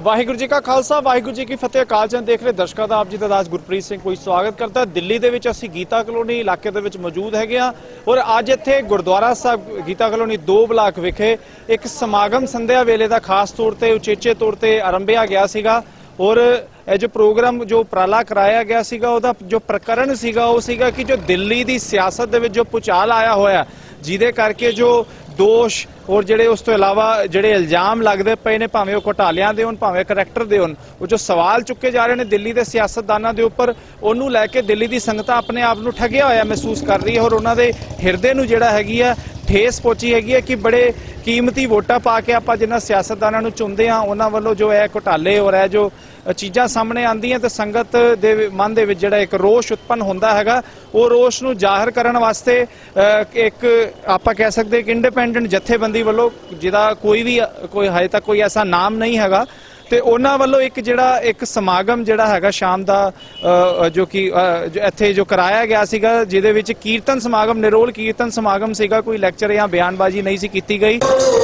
वाहिगुरू जी का खालसा वाहिगुरू जी की फतेह। अकाल चंद देख रहे दर्शकों का आप जी का दास गुरप्रीत सिंह कोई स्वागत करता है। दिल्ली ਦੇ ਵਿੱਚ ਅਸੀਂ गीता कॉलोनी इलाके ਦੇ ਵਿੱਚ मौजूद ਹੈਗੇ ਆ और ਅੱਜ ਇੱਥੇ ਗੁਰਦੁਆਰਾ ਸਾਹਿਬ गीता कॉलोनी 2 ਬਲਾਕ ਵਿਖੇ ਇੱਕ ਸਮਾਗਮ ਸੰਧਿਆ ਵੇਲੇ ਦਾ ਖਾਸ ਤੌਰ ਤੇ ਉਚੇਚੇ ਤੌਰ ਤੇ ਆਰੰਭਿਆ ਗਿਆ ਸੀਗਾ और ਇਹ जो प्रोग्राम जो उपराला कराया गया ਸੀਗਾ ਉਹਦਾ जो प्रकरण ਸੀਗਾ ਉਹ ਸੀਗਾ कि जो दिल्ली ਦੀ सियासत ਦੇ ਵਿੱਚ जो ਭੁਚਾਲ आया होया ਜਿਹਦੇ ਕਰਕੇ जो दोष और ਜਿਹੜੇ ਉਸ ਤੋਂ ਇਲਾਵਾ ਜਿਹੜੇ ਇਲਜ਼ਾਮ ਲੱਗਦੇ ਪਏ ਨੇ ਭਾਵੇਂ ਉਹ ਘੁਟਾਲਿਆਂ ਦੇ ਹੋਣ ਭਾਵੇਂ ਕਰੈਕਟਰ ਦੇ ਹੋਣ ਉਹ ਜੋ ਸਵਾਲ ਚੁੱਕੇ ਜਾ ਰਹੇ ਨੇ ਦਿੱਲੀ ਦੇ ਸਿਆਸਤਦਾਨਾਂ ਦੇ ਉੱਪਰ ਉਹਨੂੰ ਲੈ ਕੇ ਦਿੱਲੀ ਦੀ ਸੰਗਤਾਂ ਆਪਣੇ ਆਪ ਨੂੰ ਠੱਗਿਆ ਹੋਇਆ ਮਹਿਸੂਸ ਕਰ ਰਹੀ ਹੈ और ਉਹਨਾਂ ਦੇ ਹਿਰਦੇ ਨੂੰ ਜਿਹੜਾ ਹੈਗੀ ਆ ठेस पहुंची हैगी है कि बड़े कीमती वोटा पा के आप जिन्होंने सियासतदानों को चुनते हाँ उन्होंने वालों जो है घोटाले और है जो चीज़ा सामने आंदियां तो संगत दे मन दे विच जिहड़ा एक रोष उत्पन्न होंदा हैगा वो रोष नूं जाहिर करन वास्ते एक आप कह सकते एक इंडिपेंडेंट जथेबंदी वालों जिहदा कोई हजे तक कोई ऐसा नाम नहीं हैगा ਤੇ ਉਹਨਾਂ ਵੱਲੋਂ ਇੱਕ ਜਿਹੜਾ ਇੱਕ ਸਮਾਗਮ ਜਿਹੜਾ ਹੈਗਾ ਸ਼ਾਮ ਦਾ ਜੋ ਕਿ ਇੱਥੇ ਜੋ ਕਰਾਇਆ ਗਿਆ ਸੀਗਾ ਜਿਹਦੇ ਵਿੱਚ ਕੀਰਤਨ ਸਮਾਗਮ ਨਿਰੋਲ ਕੀਰਤਨ ਸਮਾਗਮ ਸੀਗਾ ਕੋਈ ਲੈਕਚਰ ਜਾਂ ਬਿਆਨਬਾਜ਼ੀ ਨਹੀਂ ਸੀ ਕੀਤੀ ਗਈ।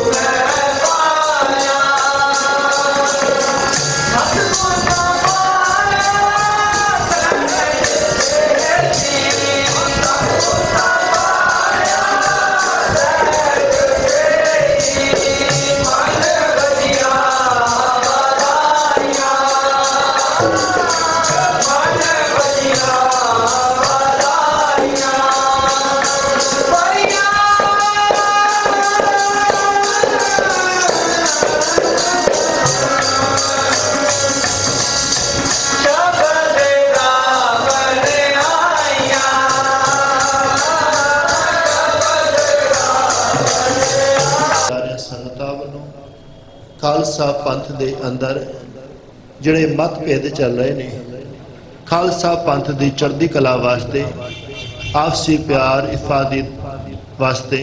खालसा पंथ के अंदर जिहड़े मतभेद चल रहे ने खालसा पंथ की चढ़ती कला वास्ते आपसी प्यार इफादत वास्ते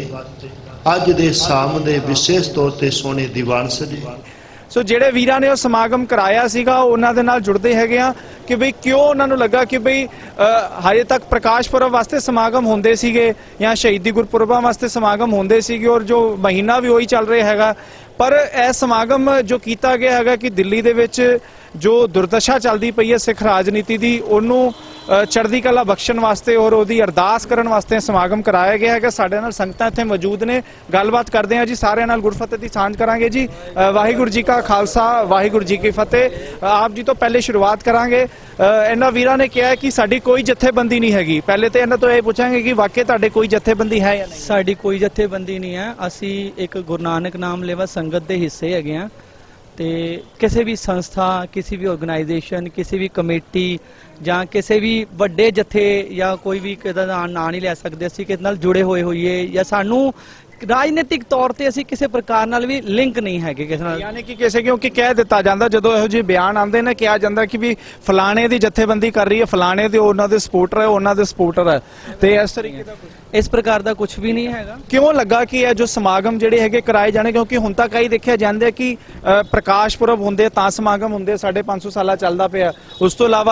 अज दे शाम दे विशेष तौर पर सोने दीवान सजे सो ਜਿਹੜੇ ਵੀਰਾਂ ਨੇ ਉਹ ਸਮਾਗਮ ਕਰਾਇਆ ਸੀਗਾ ਉਹਨਾਂ ਦੇ ਨਾਲ ਜੁੜਦੇ ਹੈਗੇ ਆ ਕਿ ਬਈ ਕਿਉਂ ਉਹਨਾਂ ਨੂੰ ਲੱਗਾ ਕਿ ਬਈ ਹਜੇ ਤੱਕ ਪ੍ਰਕਾਸ਼ ਪੁਰਬ ਵਾਸਤੇ ਸਮਾਗਮ ਹੁੰਦੇ ਸੀਗੇ ਜਾਂ ਸ਼ਹੀਦੀ ਗੁਰਪੁਰਬਾਂ ਵਾਸਤੇ ਸਮਾਗਮ ਹੁੰਦੇ ਸੀਗੇ ਔਰ ਜੋ ਮਹੀਨਾ ਵੀ ਉਹੀ ਚੱਲ ਰਿਹਾ ਹੈਗਾ पर यह समागम जो किया गया है कि दिल्ली दे विच जो दुर्दशा चलती पई है सिख राजनीति की उन्होंने चढ़ती कला बख्शण वास्ते और उसकी अरदास करने वास्ते समागम कराया गया है। साडे नाल संगतां इत्थे मौजूद ने गलबात करते हैं जी सारे नाल गुरफतेह की सांझ करांगे जी। वाहिगुरू जी का खालसा वाहिगुरू जी की फतेह। आप जी तो पहले शुरुआत करांगे इन्हां वीरां ने कहा कि साडी कोई जथेबंदी नहीं हैगी पहले तो इन्हां तो यह पूछांगे कि वाकई तुहाडे कोई जथेबंदी है या नहीं। साडी कोई जथेबंदी नहीं है असी एक गुरु नानक नाम लेवा संगत के हिस्से हैगे हां ते किसी भी संस्था किसी भी ऑर्गेनाइजेशन किसी भी कमेटी ਜਾਂ ਕਿਸੇ ਵੀ ਵੱਡੇ ਜਥੇ ਜਾਂ ਕੋਈ ਵੀ ਕਿਹਦਾ ਨਾਂ ਨਹੀਂ ਲੈ ਸਕਦੇ ਅਸੀਂ ਕਿਸ ਨਾਲ ਜੁੜੇ ਹੋਏ ਹੋਈਏ ਜਾਂ ਸਾਨੂੰ ਰਾਜਨੀਤਿਕ ਤੌਰ ਤੇ ਅਸੀਂ ਕਿਸੇ ਪ੍ਰਕਾਰ ਨਾਲ ਵੀ ਲਿੰਕ ਨਹੀਂ ਹੈਗੇ ਕਿਸੇ ਨਾਲ ਯਾਨੀ ਕਿ ਕਿਸੇ ਕਿਉਂਕਿ ਕਹਿ ਦਿੱਤਾ ਜਾਂਦਾ ਜਦੋਂ ਇਹੋ ਜਿਹੇ ਬਿਆਨ ਆਉਂਦੇ ਨੇ ਕਿਹਾ ਜਾਂਦਾ ਕਿ ਵੀ ਫਲਾਣੇ ਦੀ ਜਥੇਬੰਦੀ ਕਰ ਰਹੀ ਹੈ ਫਲਾਣੇ ਦੇ ਉਹਨਾਂ ਦੇ ਸਪੋਰਟਰ ਹੈ ਉਹਨਾਂ ਦੇ ਸਪੋਰਟਰ ਹੈ ਤੇ ਇਸ ਤਰੀਕੇ ਦਾ ਇਸ ਪ੍ਰਕਾਰ ਦਾ ਕੁਝ ਵੀ ਨਹੀਂ ਹੈਗਾ। ਕਿਉਂ ਲੱਗਾ ਕਿ ਇਹ ਜੋ ਸਮਾਗਮ ਜਿਹੜੇ ਹੈਗੇ ਕਰਾਏ ਜਾਣੇ ਕਿਉਂਕਿ ਹੁਣ ਤੱਕ ਕਈ ਦੇਖਿਆ ਜਾਂਦੇ ਕਿ ਪ੍ਰਕਾਸ਼ ਪੁਰਬ ਹੁੰਦੇ ਤਾਂ ਸਮਾਗਮ ਹੁੰਦੇ 550 ਸਾਲਾ ਚੱਲਦਾ ਪਿਆ ਉਸ ਤੋਂ ਇਲਾਵਾ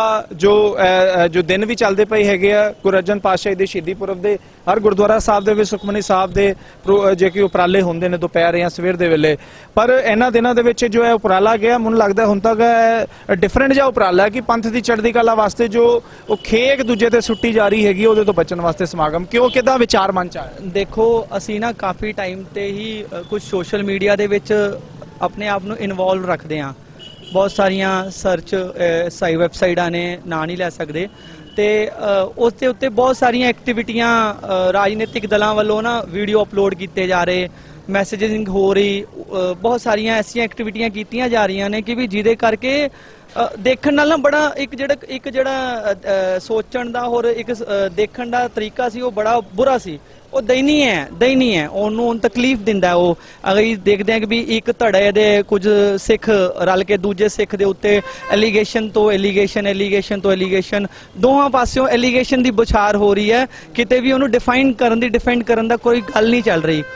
ਜੋ ਦਿਨ ਵੀ ਚੱਲਦੇ ਪਏ ਹੈਗੇ ਆ ਗੁਰੂ ਅਰਜਨ ਪਾਤਸ਼ਾਹੀ ਦੇ ਸ਼ਹੀਦੀ ਪੁਰਬ ਦੇ ਹਰ ਗੁਰਦੁਆਰਾ ਸਾਹਿਬ ਦੇ ਵਿੱਚ ਸੁਖਮਨੀ ਸਾਹਿਬ ਦੇ ਜੇ ਕਿ ਉਪਰਾਲੇ ਹੁੰਦੇ ਨੇ ਦੁਪਹਿਰ ਜਾਂ ਸਵੇਰ ਦੇ ਵੇਲੇ ਪਰ ਇਹਨਾਂ ਦਿਨਾਂ ਦੇ ਵਿੱਚ ਜੋ ਹੈ ਉਪਰਾਲਾ ਗਿਆ ਮੈਨੂੰ ਲੱਗਦਾ ਹੁਣ ਤੱਕ ਡਿਫਰੈਂਟ ਜਿਹਾ ਉਪਰਾਲਾ ਕਿ ਪੰਥ ਦੀ ਚੜ੍ਹਦੀ ਕਲਾ ਵਾਸਤੇ ਜੋ ਉਹ ਖੇਕ ਦੂਜੇ ਤੇ ਸੁੱਟੀ ਜਾ ਰਹੀ ਹੈਗੀ ਉਹਦੇ ਤੋਂ ਬਚਣ ਵਾਸਤੇ ਸਮਾਗਮ ਕਿਉਂ ਕਿਹਦਾ ਵਿਚਾਰ ਮਨ ਚ ਆਇਆ। ਦੇਖੋ ਅਸੀਂ ਨਾ ਕਾਫੀ ਟਾਈਮ ਤੇ ਹੀ ਕੁਝ ਸੋਸ਼ਲ ਮੀਡੀਆ ਦੇ ਵਿੱਚ ਆਪਣੇ ਆਪ ਨੂੰ ਇਨਵੋਲਵ ਰੱਖਦੇ ਹਾਂ ਬਹੁਤ ਸਾਰੀਆਂ ਸਰਚ ਵੈਬਸਾਈਟਾਂ ਨੇ ਨਾਂ ਨਹੀਂ ਲੈ ਸਕਦੇ ਤੇ ਉਸ ਦੇ ਉੱਤੇ ਬਹੁਤ ਸਾਰੀਆਂ ਐਕਟੀਵਿਟੀਆਂ ਰਾਜਨੀਤਿਕ ਦਲਾਂ ਵੱਲੋਂ ਨਾ ਵੀਡੀਓ ਅਪਲੋਡ ਕੀਤੇ ਜਾ ਰਹੇ ਮੈਸੇਜਿੰਗ ਹੋ ਰਹੀ ਬਹੁਤ ਸਾਰੀਆਂ ਐਸੀਆਂ ਐਕਟੀਵਿਟੀਆਂ ਕੀਤੀਆਂ ਜਾ ਰਹੀਆਂ ਨੇ ਕਿ ਵੀ ਜਿਹਦੇ ਕਰਕੇ ਦੇਖਣ ਨਾਲ ਨਾ ਬੜਾ ਇੱਕ ਜਿਹੜਾ ਸੋਚਣ ਦਾ ਹੋਰ ਇੱਕ ਦੇਖਣ ਦਾ ਤਰੀਕਾ ਸੀ ਉਹ ਬੜਾ ਬੁਰਾ ਸੀ ਉਹ ਦਇਨੀ ਹੈ ਉਹਨੂੰ ਤਕਲੀਫ ਦਿੰਦਾ ਉਹ ਅਗਰ ਦੇਖਦੇ ਆ ਕਿ ਵੀ ਇੱਕ ਧੜੇ ਦੇ ਕੁਝ ਸਿੱਖ ਰਲ ਕੇ ਦੂਜੇ ਸਿੱਖ ਦੇ ਉੱਤੇ ਐਲੀਗੇਸ਼ਨ ਤੋਂ ਐਲੀਗੇਸ਼ਨ ਦੋਹਾਂ ਪਾਸਿਓਂ ਐਲੀਗੇਸ਼ਨ ਦੀ ਬੁਛਾਰ ਹੋ ਰਹੀ ਹੈ ਕਿਤੇ ਵੀ ਉਹਨੂੰ ਡਿਫੈਂਡ ਕਰਨ ਦਾ ਕੋਈ ਗੱਲ ਨਹੀਂ ਚੱਲ ਰਹੀ।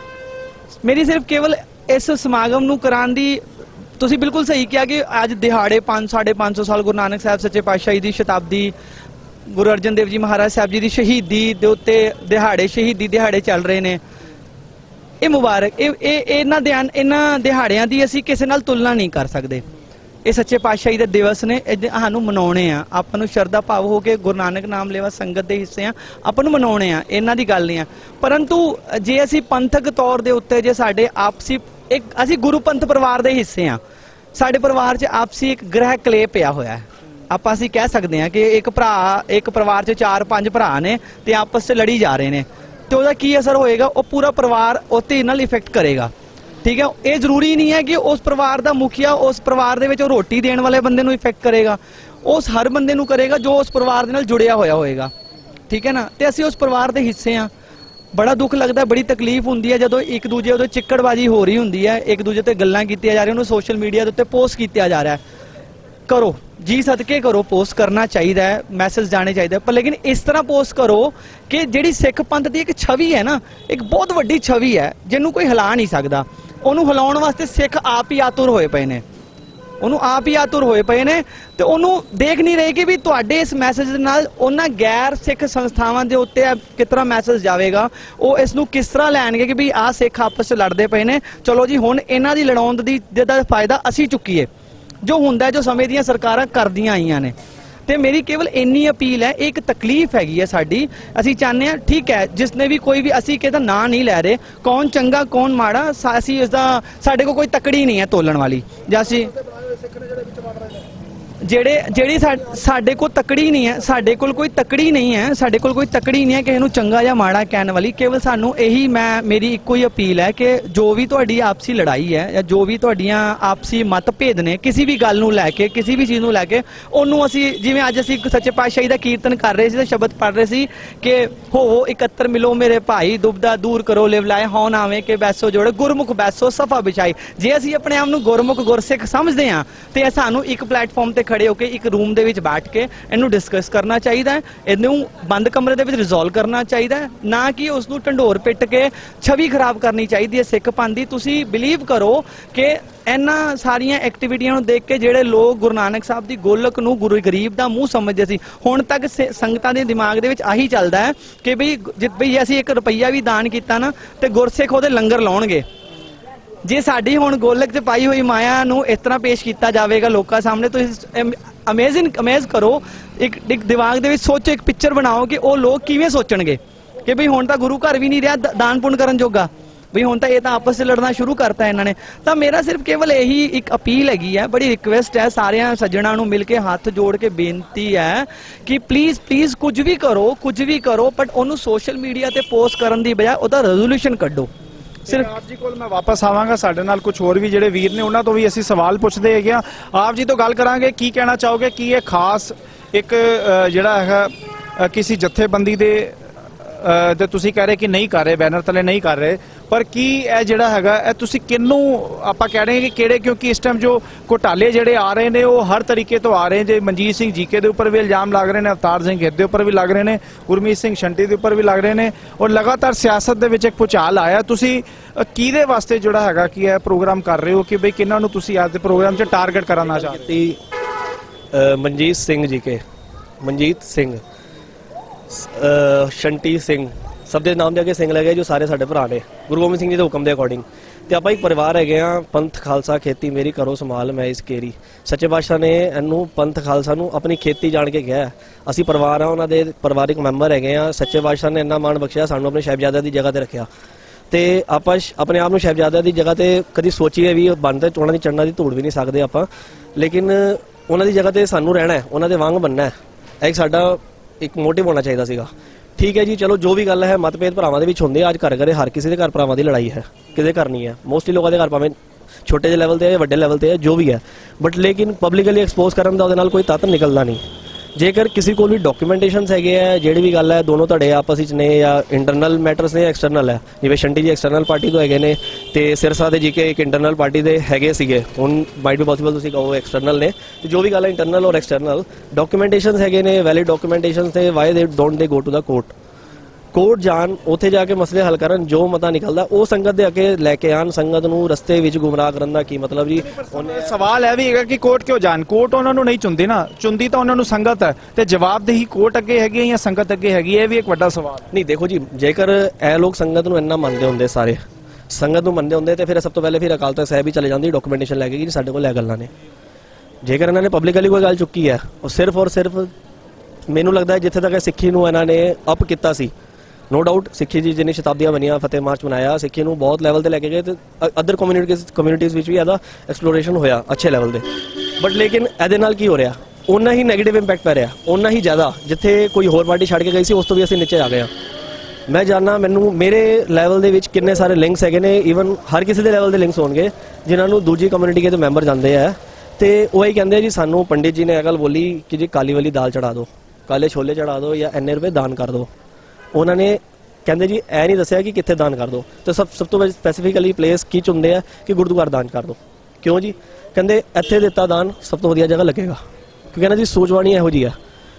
ਮੇਰੀ ਸਿਰਫ ਕੇਵਲ ਇਸ ਸਮਾਗਮ ਨੂੰ ਕਰਾਉਣ ਦੀ ਤੁਸੀਂ ਬਿਲਕੁਲ ਸਹੀ ਕਿਹਾ ਕਿ ਅੱਜ ਦਿਹਾੜੇ 550 ਸਾਲ ਗੁਰੂ ਨਾਨਕ ਸਾਹਿਬ ਸੱਚੇ ਪਾਤਸ਼ਾਹੀ ਦੀ ਸ਼ਤਾਬਦੀ गुरु अर्जन देव जी महाराज साहब जी की शहीदी दे उत्ते दिहाड़े शहीदी दिहाड़े चल रहे ने ये मुबारक इन्हां दिहाड़ियां दी असीं किसी नाल तुलना नहीं कर सकते ਇਹ ਸੱਚੇ ਪਾਤਸ਼ਾਹੀ ਦੇ ਦਿਵਸ ਨੇ, ਸਾਨੂੰ ਮਨਾਉਣੇ ਆ। ਆਪਾਂ ਨੂੰ ਸ਼ਰਧਾ ਭਾਵ ਹੋ ਕੇ ਗੁਰੂ ਨਾਨਕ ਨਾਮ ਲੈਵਾ ਸੰਗਤ ਦੇ ਹਿੱਸੇ ਆ, ਆਪਾਂ ਨੂੰ ਮਨਾਉਣੇ ਆ, ਇਹਨਾਂ ਦੀ ਗੱਲ ਨਹੀਂ ਆ। ਪਰੰਤੂ ਜੇ ਅਸੀਂ ਪੰਥਕ ਤੌਰ ਦੇ ਉੱਤੇ ਜੇ ਸਾਡੇ ਆਪਸੀ ਅਸੀਂ ਗੁਰੂ ਪੰਥ ਪਰਿਵਾਰ ਦੇ ਹਿੱਸੇ ਆ, ਸਾਡੇ ਪਰਿਵਾਰ 'ਚ ਆਪਸੀ ਇੱਕ ਗ੍ਰਹਿ ਕਲੇਸ਼ ਪਿਆ ਹੋਇਆ ਹੈ। ਆਪਾਂ ਅਸੀਂ ਕਹਿ ਸਕਦੇ ਹਾਂ ਕਿ ਇੱਕ ਪਰਿਵਾਰ 'ਚ 4-5 ਭਰਾ ਨੇ ਤੇ ਆਪਸ 'ਚ ਲੜੀ ਜਾ ਰਹੇ ਨੇ, ਤੇ ਉਹਦਾ ਕੀ ਅਸਰ ਹੋਏਗਾ? ਉਹ ਪੂਰਾ ਪਰਿਵਾਰ ਉਹਤੇ ਨਾਲ ਇਫੈਕਟ ਕਰੇਗਾ। ਠੀਕ ਹੈ, ਇਹ ਜ਼ਰੂਰੀ ਨਹੀਂ ਹੈ ਕਿ ਉਸ ਪਰਿਵਾਰ ਦਾ ਮੁਖੀਆ ਉਸ ਪਰਿਵਾਰ ਦੇ ਵਿੱਚ ਉਹ ਰੋਟੀ ਦੇਣ ਵਾਲੇ ਬੰਦੇ ਨੂੰ ਇਫੈਕਟ ਕਰੇਗਾ, ਉਸ ਹਰ ਬੰਦੇ ਨੂੰ ਕਰੇਗਾ ਜੋ ਉਸ ਪਰਿਵਾਰ ਦੇ ਨਾਲ ਜੁੜਿਆ ਹੋਇਆ ਹੋਏਗਾ। ਠੀਕ ਹੈ ਨਾ, ਤੇ ਅਸੀਂ ਉਸ ਪਰਿਵਾਰ ਦੇ ਹਿੱਸੇ ਆ। ਬੜਾ ਦੁੱਖ ਲੱਗਦਾ, ਬੜੀ ਤਕਲੀਫ ਹੁੰਦੀ ਹੈ ਜਦੋਂ ਇੱਕ ਦੂਜੇ ਉਹਦੇ ਚਿੱਕੜਬਾਜੀ ਹੋ ਰਹੀ ਹੁੰਦੀ ਹੈ, ਇੱਕ ਦੂਜੇ ਤੇ ਗੱਲਾਂ ਕੀਤੀਆਂ ਜਾ ਰਹੀਆਂ, ਉਹਨੂੰ ਸੋਸ਼ਲ ਮੀਡੀਆ ਦੇ ਉੱਤੇ ਪੋਸਟ ਕੀਤਾ ਜਾ ਰਿਹਾ ਹੈ। ਕਰੋ ਜੀ, ਸਦਕੇ ਕਰੋ, ਪੋਸਟ ਕਰਨਾ ਚਾਹੀਦਾ ਹੈ, ਮੈਸੇਜ ਜਾਣੇ ਚਾਹੀਦਾ, ਪਰ ਲੇਕਿਨ ਇਸ ਤਰ੍ਹਾਂ ਪੋਸਟ ਕਰੋ ਕਿ ਜਿਹੜੀ ਸਿੱਖ ਪੰਥ ਦੀ ਇੱਕ ਛਵੀ ਹੈ ਨਾ, ਇੱਕ ਬਹੁਤ ਵੱਡੀ ਛਵੀ ਹੈ ਜਿਹਨੂੰ ਕੋਈ ਹਿਲਾ ਨਹੀਂ ਸਕਦਾ, ਉਹਨੂੰ ਹਿਲਾਉਣ ਵਾਸਤੇ ਸਿੱਖ ਆਪ ਹੀ ਆਤੁਰ ਹੋਏ ਪਏ ਨੇ, ਉਹਨੂੰ ਆਪ ਹੀ ਆਤੁਰ ਹੋਏ ਪਏ ਨੇ, ਤੇ ਉਹਨੂੰ ਦੇਖ ਨਹੀਂ ਰਹੇ ਕਿ ਵੀ ਤੁਹਾਡੇ ਇਸ ਮੈਸੇਜ ਦੇ ਨਾਲ ਉਹਨਾਂ ਗੈਰ ਸਿੱਖ ਸੰਸਥਾਵਾਂ ਦੇ ਉੱਤੇ ਕਿਸ ਤਰ੍ਹਾਂ ਮੈਸੇਜ ਜਾਵੇਗਾ, ਉਹ ਇਸ ਨੂੰ ਕਿਸ ਤਰ੍ਹਾਂ ਲੈਣਗੇ ਕਿ ਵੀ ਆਹ ਸਿੱਖ ਆਪਸ 'ਚ ਲੜਦੇ ਪਏ ਨੇ, ਚਲੋ ਜੀ ਹੁਣ ਇਹਨਾਂ ਦੀ ਲੜਾਉਣ ਦਾ ਫਾਇਦਾ ਅਸੀਂ ਚੁੱਕੀਏ, ਜੋ ਹੁੰਦਾ ਜੋ ਸਮੇਂ ਦੀਆਂ ਸਰਕਾਰਾਂ ਕਰਦੀਆਂ ਆਈਆਂ ਨੇ। ਤੇ ਮੇਰੀ ਕੇਵਲ ਇੰਨੀ ਅਪੀਲ ਹੈ, ਇਹ ਇੱਕ ਤਕਲੀਫ ਹੈਗੀ ਹੈ ਸਾਡੀ, ਅਸੀਂ ਚਾਹੁੰਦੇ ਹਾਂ ਠੀਕ ਹੈ ਜਿਸਨੇ ਵੀ ਕੋਈ ਵੀ, ਅਸੀਂ ਕਿਹਦਾ ਨਾਂ ਨਹੀਂ ਲੈ ਰਹੇ, ਕੌਣ ਚੰਗਾ ਕੌਣ ਮਾੜਾ, ਅਸੀਂ ਇਸਦਾ ਸਾਡੇ ਕੋਲ ਕੋਈ ਤਕੜੀ ਨਹੀਂ ਹੈ ਤੋਲਣ ਵਾਲੀ, ਜਾਂ ਅਸੀਂ ਜਿਹੜੀ ਸਾਡੇ ਕੋਲ ਤਕੜੀ ਨਹੀਂ ਹੈ, ਸਾਡੇ ਕੋਲ ਕੋਈ ਤਕੜੀ ਨਹੀਂ ਹੈ, ਸਾਡੇ ਕੋਲ ਕੋਈ ਤਕੜੀ ਨਹੀਂ ਹੈ ਕਿਸੇ ਨੂੰ ਚੰਗਾ ਜਾਂ ਮਾੜਾ ਕਹਿਣ ਵਾਲੀ। ਕੇਵਲ ਸਾਨੂੰ ਇਹੀ ਮੇਰੀ ਇੱਕੋ ਹੀ ਅਪੀਲ ਹੈ ਕਿ ਜੋ ਵੀ ਤੁਹਾਡੀ ਆਪਸੀ ਲੜਾਈ ਹੈ ਜਾਂ ਜੋ ਵੀ ਤੁਹਾਡੀਆਂ ਆਪਸੀ ਮਤਭੇਦ ਨੇ ਕਿਸੇ ਵੀ ਗੱਲ ਨੂੰ ਲੈ ਕੇ, ਕਿਸੇ ਵੀ ਚੀਜ਼ ਨੂੰ ਲੈ ਕੇ, ਉਹਨੂੰ ਅਸੀਂ ਜਿਵੇਂ ਅੱਜ ਅਸੀਂ ਸੱਚੇ ਪਾਤਸ਼ਾਹੀ ਦਾ ਕੀਰਤਨ ਕਰ ਰਹੇ ਸੀ ਤੇ ਸ਼ਬਦ ਪੜ੍ਹ ਰਹੇ ਸੀ ਕਿ ਹੋਵੋ ਇਕੱਤਰ ਮਿਲੋ ਮੇਰੇ ਭਾਈ, ਦੁਬਦਾ ਦੂਰ ਕਰੋ ਲਿਵ ਲਾਏ ਹਉ ਨਾਵੇਂ ਕੇ ਬੈਸੋ ਜੋੜੇ, ਗੁਰਮੁਖ ਬੈਸੋ ਸਫਾ ਵਿਛਾਈ। ਜੇ ਅਸੀਂ ਆਪਣੇ ਆਪ ਨੂੰ ਗੁਰਮੁਖ ਗੁਰਸਿੱਖ ਸਮਝਦੇ ਹਾਂ ਤੇ ਸਾਨੂੰ ਇੱਕ ਪਲੇਟਫਾਰਮ ਤੇ ਖੜੇ ਹੋ ਕੇ ਇੱਕ ਰੂਮ ਦੇ ਵਿੱਚ ਬੈਠ ਕੇ ਇਹਨੂੰ ਡਿਸਕਸ ਕਰਨਾ ਚਾਹੀਦਾ ਹੈ, ਇਹਨੂੰ ਬੰਦ ਕਮਰੇ ਦੇ ਵਿੱਚ ਰਿਜ਼ੋਲਵ ਕਰਨਾ ਚਾਹੀਦਾ ਹੈ, ਨਾ ਕਿ ਉਸ ਨੂੰ ਢੰਡੋਰ ਪਿੱਟ ਕੇ ਛਵੀ ਖਰਾਬ ਕਰਨੀ ਚਾਹੀਦੀ ਹੈ ਸਿੱਖ ਪੰਥ ਦੀ। ਤੁਸੀਂ ਬਿਲੀਵ ਕਰੋ ਕਿ ਇਹਨਾਂ ਸਾਰੀਆਂ ਐਕਟੀਵਿਟੀਆਂ ਨੂੰ ਦੇਖ ਕੇ ਜਿਹੜੇ ਲੋਕ ਗੁਰੂ ਨਾਨਕ ਸਾਹਿਬ ਦੀ ਗੋਲਕ ਨੂੰ ਗੁਰੂ ਗਰੀਬ ਦਾ ਮੂੰਹ ਸਮਝਦੇ ਸੀ, ਹੁਣ ਤੱਕ ਸੰਗਤਾਂ ਦੇ ਦਿਮਾਗ ਦੇ ਵਿੱਚ ਆਹੀ ਚੱਲਦਾ ਹੈ ਕਿ ਬਈ ਅਸੀਂ 1 ਰੁਪਈਆ ਵੀ ਦਾਨ ਕੀਤਾ ਨਾ ਤੇ ਗੁਰਸਿੱਖ ਉਹਦੇ ਲੰਗਰ ਲਾਉਣਗੇ। ਜੇ ਸਾਡੀ ਹੁਣ ਗੋਲਕ 'ਚ ਪਾਈ ਹੋਈ ਮਾਇਆ ਨੂੰ ਇਸ ਤਰ੍ਹਾਂ ਪੇਸ਼ ਕੀਤਾ ਜਾਵੇਗਾ ਲੋਕਾਂ ਸਾਹਮਣੇ, ਤੁਸੀਂ ਅਮੇਜ਼ ਕਰੋ, ਇੱਕ ਦਿਮਾਗ ਦੇ ਵਿੱਚ ਸੋਚੋ, ਇੱਕ ਪਿਕਚਰ ਬਣਾਓ ਕਿ ਉਹ ਲੋਕ ਕਿਵੇਂ ਸੋਚਣਗੇ ਕਿ ਬਈ ਹੁਣ ਤਾਂ ਗੁਰੂ ਘਰ ਵੀ ਨਹੀਂ ਰਿਹਾ ਦਾਨ ਪੁੰਨ ਕਰਨ ਜੋਗਾ, ਬਈ ਹੁਣ ਤਾਂ ਇਹ ਤਾਂ ਆਪਸ 'ਚ ਲੜਨਾ ਸ਼ੁਰੂ ਕਰਤਾ ਇਹਨਾਂ ਨੇ। ਤਾਂ ਮੇਰਾ ਸਿਰਫ ਕੇਵਲ ਇਹੀ ਇੱਕ ਅਪੀਲ ਹੈਗੀ ਹੈ, ਬੜੀ ਰਿਕੁਐਸਟ ਹੈ ਸਾਰਿਆਂ ਸੱਜਣਾਂ ਨੂੰ ਮਿਲ ਕੇ ਹੱਥ ਜੋੜ ਕੇ ਬੇਨਤੀ ਹੈ ਕਿ ਪਲੀਜ਼ ਕੁਝ ਵੀ ਕਰੋ ਬਟ ਉਹਨੂੰ ਸੋਸ਼ਲ ਮੀਡੀਆ ਤੇ ਪੋਸਟ ਕਰਨ ਦੀ ਬਜਾਏ ਉਹਦਾ ਰੈਜ਼ੋਲੂਸ਼ਨ ਕੱਢੋ। ਸਿਰਫ ਆਪ ਜੀ ਕੋਲ ਮੈਂ ਵਾਪਸ ਆਵਾਂਗਾ, ਸਾਡੇ ਨਾਲ ਕੁਝ ਹੋਰ ਵੀ ਜਿਹੜੇ ਵੀਰ ਨੇ ਉਹਨਾਂ ਤੋਂ ਵੀ ਅਸੀਂ ਸਵਾਲ ਪੁੱਛਦੇ ਹੈਗੇ ਆ। ਆਪ ਜੀ ਤੋਂ ਗੱਲ ਕਰਾਂਗੇ, ਕੀ ਕਹਿਣਾ ਚਾਹੋਗੇ ਕਿ ਇਹ ਖਾਸ ਇੱਕ ਜਿਹੜਾ ਹੈਗਾ ਕਿਸੇ ਜਥੇਬੰਦੀ ਦੇ ਤੇ ਤੁਸੀਂ ਕਹਿ ਰਹੇ ਕਿ ਨਹੀਂ ਕਰ ਰਹੇ, ਬੈਨਰ ਥੱਲੇ ਨਹੀਂ ਕਰ ਰਹੇ, ਪਰ ਕੀ ਇਹ ਜਿਹੜਾ ਹੈਗਾ ਇਹ ਤੁਸੀਂ ਕਿਹਨੂੰ ਆਪਾਂ ਕਹਿ ਰਹੇ ਕਿ ਕਿਹੜੇ, ਕਿਉਂਕਿ ਇਸ ਟਾਈਮ ਜੋ ਘੁਟਾਲੇ ਜਿਹੜੇ ਆ ਰਹੇ ਨੇ ਉਹ ਹਰ ਤਰੀਕੇ ਤੋਂ ਆ ਰਹੇ ਜੇ ਮਨਜੀਤ ਸਿੰਘ ਜੀਕੇ ਦੇ ਉੱਪਰ ਵੀ ਇਲਜ਼ਾਮ ਲੱਗ ਰਹੇ ਨੇ, ਅਵਤਾਰ ਸਿੰਘ ਹਿੱਤ ਦੇ ਉੱਪਰ ਵੀ ਲੱਗ ਰਹੇ ਨੇ, ਗੁਰਮੀਤ ਸਿੰਘ ਸ਼ੰਟੀ ਦੇ ਉੱਪਰ ਵੀ ਲੱਗ ਰਹੇ ਨੇ, ਔਰ ਲਗਾਤਾਰ ਸਿਆਸਤ ਦੇ ਵਿੱਚ ਇੱਕ ਭੁਚਾਲ ਆਇਆ। ਤੁਸੀਂ ਕਿਹਦੇ ਵਾਸਤੇ ਜਿਹੜਾ ਹੈਗਾ ਕਿ ਇਹ ਪ੍ਰੋਗਰਾਮ ਕਰ ਰਹੇ ਹੋ ਕਿ ਬਈ ਕਿਹਨਾਂ ਨੂੰ ਤੁਸੀਂ ਅੱਜ ਦੇ ਪ੍ਰੋਗਰਾਮ 'ਚ ਟਾਰਗੇਟ ਕਰਨਾ ਚਾਹਦੇ? ਮਨਜੀਤ ਸਿੰਘ ਜੀਕੇ, ਮਨਜੀਤ ਸਿੰਘ, ਸ਼ੰਟੀ ਸਿੰਘ, ਸਭ ਦੇ ਨਾਮ ਦੇ ਅੱਗੇ ਸਿੰਘ ਲੱਗੇ ਜੋ ਸਾਰੇ ਸਾਡੇ ਭਰਾ ਨੇ ਗੁਰੂ ਗੋਬਿੰਦ ਸਿੰਘ ਜੀ ਦੇ ਹੁਕਮ ਦੇ ਅਕੋਰਡਿੰਗ। ਤੇ ਆਪਾਂ ਇੱਕ ਪਰਿਵਾਰ ਹੈਗੇ ਆ, ਪੰਥ ਖਾਲਸਾ ਖੇਤੀ ਮੇਰੀ ਕਰੋ ਸੰਭਾਲ ਮੈਂ ਇਸ ਕੇਰੀ। ਸੱਚੇ ਪਾਤਸ਼ਾਹ ਨੇ ਇਹਨੂੰ ਪੰਥ ਖਾਲਸਾ ਨੂੰ ਆਪਣੀ ਖੇਤੀ ਜਾਣ ਕੇ ਕਿਹਾ। ਅਸੀਂ ਪਰਿਵਾਰ ਆ, ਉਹਨਾਂ ਦੇ ਪਰਿਵਾਰਿਕ ਮੈਂਬਰ ਹੈਗੇ ਆ। ਸੱਚੇ ਪਾਤਸ਼ਾਹ ਨੇ ਇੰਨਾ ਮਾਣ ਬਖਸ਼ਿਆ, ਸਾਨੂੰ ਆਪਣੇ ਸਾਹਿਬਜ਼ਾਦਿਆਂ ਦੀ ਜਗ੍ਹਾ ਤੇ ਰੱਖਿਆ ਤੇ ਆਪਾਂ ਆਪਣੇ ਆਪ ਨੂੰ ਸਾਹਿਬਜ਼ਾਦਿਆਂ ਦੀ ਜਗ੍ਹਾ ਤੇ ਕਦੀ ਸੋਚੀਏ ਵੀ ਬਣਦੇ ਉਹਨਾਂ ਦੀ ਚੜ੍ਹਨਾ ਦੀ ਧੂੜ ਵੀ ਨਹੀਂ ਸਕਦੇ ਆਪਾਂ, ਲੇਕਿਨ ਉਹਨਾਂ ਦੀ ਜਗ੍ਹਾ ਤੇ ਸਾਨੂੰ ਰਹਿਣਾ ਹੈ, ਉਹਨਾਂ ਦੇ ਵਾਂਗ ਬਣਨਾ ਹੈ। ਇੱਕ ਸਾਡਾ ਇੱਕ ਮੋਟਿਵ ਹੋਣਾ ਚਾਹੀਦਾ ਸੀਗਾ। ਠੀਕ ਹੈ ਜੀ, ਚਲੋ ਜੋ ਵੀ ਗੱਲ ਹੈ, ਮਤਭੇਦ ਭਰਾਵਾਂ ਦੇ ਵਿੱਚ ਹੁੰਦੇ ਆ। ਅੱਜ ਘਰ ਘਰੇ ਹਰ ਕਿਸੇ ਦੇ ਘਰ ਭਰਾਵਾਂ ਦੀ ਲੜਾਈ ਹੈ, ਕਿਸੇ ਘਰ ਨਹੀਂ ਹੈ। ਮੋਸਟਲੀ ਲੋਕਾਂ ਦੇ ਘਰ ਭਾਵੇਂ ਛੋਟੇ ਜਿਹੇ ਲੈਵਲ ਤੇ ਹੈ, ਵੱਡੇ ਲੈਵਲ ਤੇ ਹੈ, ਜੋ ਵੀ ਹੈ, ਬਟ ਲੇਕਿਨ ਪਬਲਿਕਲੀ ਐਕਸਪੋਜ਼ ਕਰਨ ਦਾ ਉਹਦੇ ਨਾਲ ਕੋਈ ਤੱਤ ਨਿਕਲਦਾ ਨਹੀਂ। ਜੇਕਰ ਕਿਸੇ ਕੋਲ ਵੀ ਡਾਕੂਮੈਂਟੇਸ਼ਨਸ ਹੈਗੇ ਆ, ਜਿਹੜੀ ਵੀ ਗੱਲ ਹੈ ਦੋਨੋਂ ਤੁਹਾਡੇ ਆਪਸ ਵਿੱਚ ਨੇ ਜਾਂ ਇੰਟਰਨਲ ਮੈਟਰਸ ਨੇ, ਐਕਸਟਰਨਲ ਹੈ, ਜਿਵੇਂ ਸ਼ੰਟੀ ਜੀ ਐਕਸਟਰਨਲ ਪਾਰਟੀ ਤੋਂ ਹੈਗੇ ਨੇ ਤੇ ਸਿਰਸਾ ਦੇ ਜੀਕੇ ਇੱਕ ਇੰਟਰਨਲ ਪਾਰਟੀ ਦੇ ਹੈਗੇ ਸੀਗੇ, ਹੁਣ ਮਾਈਟ ਵੀ ਪੋਸੀਬਲ ਤੁਸੀਂ ਕਹੋ ਐਕਸਟਰਨਲ ਨੇ। ਤੇ ਜੋ ਵੀ ਗੱਲ ਹੈ ਇੰਟਰਨਲ ਔਰ ਐਕਸਟਰਨਲ ਡਾਕੂਮੈਂਟੇਸ਼ਨਸ ਹੈਗੇ ਨੇ, ਵੈਲਿਡ ਡਾਕੂਮੈਂਟੇਸ਼ਨਸ ਤੇ ਵਾਈ ਦੇ ਡੋਂਟ ਦੇ ਗੋ ਟੂ ਦਾ ਕੋਰਟ ਜਾਣ, ਉੱਥੇ ਜਾ ਕੇ ਮਸਲੇ ਹੱਲ ਕਰਨ, ਜੋ ਮਤਾ ਨਿਕਲਦਾ ਉਹ ਸੰਗਤ ਦੇ ਅੱਗੇ ਲੈ ਕੇ ਆਣ। ਸੰਗਤ ਨੂੰ ਰਸਤੇ ਵਿੱਚ ਗੁੰਮਰਾਹ ਕਰਨ ਦਾ ਕੀ ਮਤਲਬ ਜੀ? ਸਵਾਲ ਇਹ ਵੀ ਹੈਗਾ ਕਿ ਕੋਰਟ ਕਿਉਂ ਜਾਣ? ਕੋਰਟ ਉਹਨਾਂ ਨੂੰ ਨਹੀਂ ਚੁਣਦੀ ਨਾ, ਚੁਣਦੀ ਤਾਂ ਉਹਨਾਂ ਨੂੰ ਸੰਗਤ ਹੈ, ਤੇ ਜਵਾਬਦੇਹੀ ਕੋਰਟ ਅੱਗੇ ਹੈਗੀ ਹੈ ਜਾਂ ਸੰਗਤ ਅੱਗੇ ਹੈਗੀ ਹੈ, ਇਹ ਵੀ ਇੱਕ ਵੱਡਾ ਸਵਾਲ। ਨਹੀਂ ਦੇਖੋ ਜੀ, ਜੇਕਰ ਇਹ ਲੋਕ ਸੰਗਤ ਨੂੰ ਇੰਨਾ ਮੰਨਦੇ ਹੁੰਦੇ, ਸਾਰੇ ਸੰਗਤ ਨੂੰ ਮੰਨਦੇ ਹੁੰਦੇ, ਤੇ ਫਿਰ ਸਭ ਤੋਂ ਪਹਿਲੇ ਫਿਰ ਅਕਾਲ ਤਖਤ ਸਾਹਿਬ ਹੀ ਚਲੇ ਜਾਂਦੀ ਡਾਕੂਮੈਂਟੇਸ਼ਨ ਲੈ ਕੇ ਕਿ ਸਾਡੇ ਕੋਲ ਇਹ ਗੱਲਾਂ ਨੇ। ਜੇਕਰ ਇਹਨਾਂ ਨੇ ਪਬਲਿਕਲੀ ਕੋਈ ਗੱਲ ਚੁੱਕੀ ਹੈ ਉਹ ਸਿਰਫ ਔਰ ਸਿਰਫ ਮੈਨੂੰ ਲੱਗਦਾ ਹੈ ਜਿੱਥੇ ਤੱਕ ਸਿੱਖੀ ਨੂੰ ਇਹਨਾਂ ਨੇ ਅਪ ਕੀਤਾ ਸੀ, ਨੋ ਡਾਊਟ ਸਿੱਖੀ ਦੀ ਜਿੰਨੀ ਸ਼ਤਾਬਦੀਆਂ ਬਣੀਆਂ, ਫਤਿਹ ਮਾਰਚ ਬਣਾਇਆ, ਸਿੱਖੀ ਨੂੰ ਬਹੁਤ ਲੈਵਲ ਤੇ ਲੈ ਕੇ ਗਏ ਤੇ ਅਦਰ ਕਮਿਊਨਿਟੀਜ਼ ਵਿੱਚ ਵੀ ਇਹਦਾ ਐਕਸਪਲੋਰੇਸ਼ਨ ਹੋਇਆ ਅੱਛੇ ਲੈਵਲ ਤੇ। ਬਟ ਲੇਕਿਨ ਇਹਦੇ ਨਾਲ ਕੀ ਹੋ ਰਿਹਾ, ਉਨਾ ਹੀ ਨੈਗੇਟਿਵ ਇੰਪੈਕਟ ਪੈ ਰਿਹਾ, ਉਨਾ ਹੀ ਜ਼ਿਆਦਾ। ਜਿੱਥੇ ਕੋਈ ਹੋਰ ਪਾਰਟੀ ਛੱਡ ਕੇ ਗਈ ਸੀ ਉਸ ਤੋਂ ਵੀ ਅਸੀਂ ਨੀਚੇ ਆ ਗਏ ਹਾਂ। ਮੈਂ ਜਾਣਦਾ, ਮੈਨੂੰ ਮੇਰੇ ਲੈਵਲ ਦੇ ਵਿੱਚ ਕਿੰਨੇ ਸਾਰੇ ਲਿੰਕਸ ਹੈਗੇ ਨੇ, ਈਵਨ ਹਰ ਕਿਸੇ ਦੇ ਲੈਵਲ ਦੇ ਲਿੰਕਸ ਹੋਣਗੇ ਜਿਨ੍ਹਾਂ ਨੂੰ ਦੂਜੀ ਕਮਿਊਨਿਟੀ ਦੇ ਮੈਂਬਰ ਜਾਂਦੇ ਆ ਤੇ ਉਹ ਹੀ ਕਹਿੰਦੇ ਜੀ ਸਾਨੂੰ ਪੰਡਿਤ ਜੀ ਨੇ ਇਹ ਗੱਲ ਬੋਲੀ ਕਿ ਜੀ ਕਾਲੀ ਵਾਲੀ ਦਾਲ ਚੜਾ ਦਿਓ, ਕਾਲੇ ਛੋਲੇ ਚੜਾ ਦਿਓ ਜਾਂ ਇੰਨੇ ਰੁਪਏ ਦਾਨ ਕਰ ਦਿਓ। ਉਹਨਾਂ ਨੇ ਕਹਿੰਦੇ ਜੀ ਇਹ ਨਹੀਂ ਦੱਸਿਆ ਕਿ ਕਿੱਥੇ ਦਾਨ ਕਰ ਦਿਓ। ਤੇ ਸਭ ਤੋਂ ਸਪੈਸੀਫਿਕਲੀ ਪਲੇਸ ਕੀ ਚੁਣਦੇ ਆ ਕਿ ਗੁਰਦੁਆਰਾ ਦਾਨ ਕਰ ਦਿਓ। ਕਿਉਂ ਜੀ? ਕਹਿੰਦੇ ਇੱਥੇ ਦਿੱਤਾ ਦਾਨ ਸਭ ਤੋਂ ਵਧੀਆ ਜਗ੍ਹਾ ਲੱਗੇਗਾ, ਕਿਉਂਕਿ ਇਹਨਾਂ ਦੀ ਸੋਚਵਾਣੀ ਇਹੋ ਜਿਹੀ ਆ।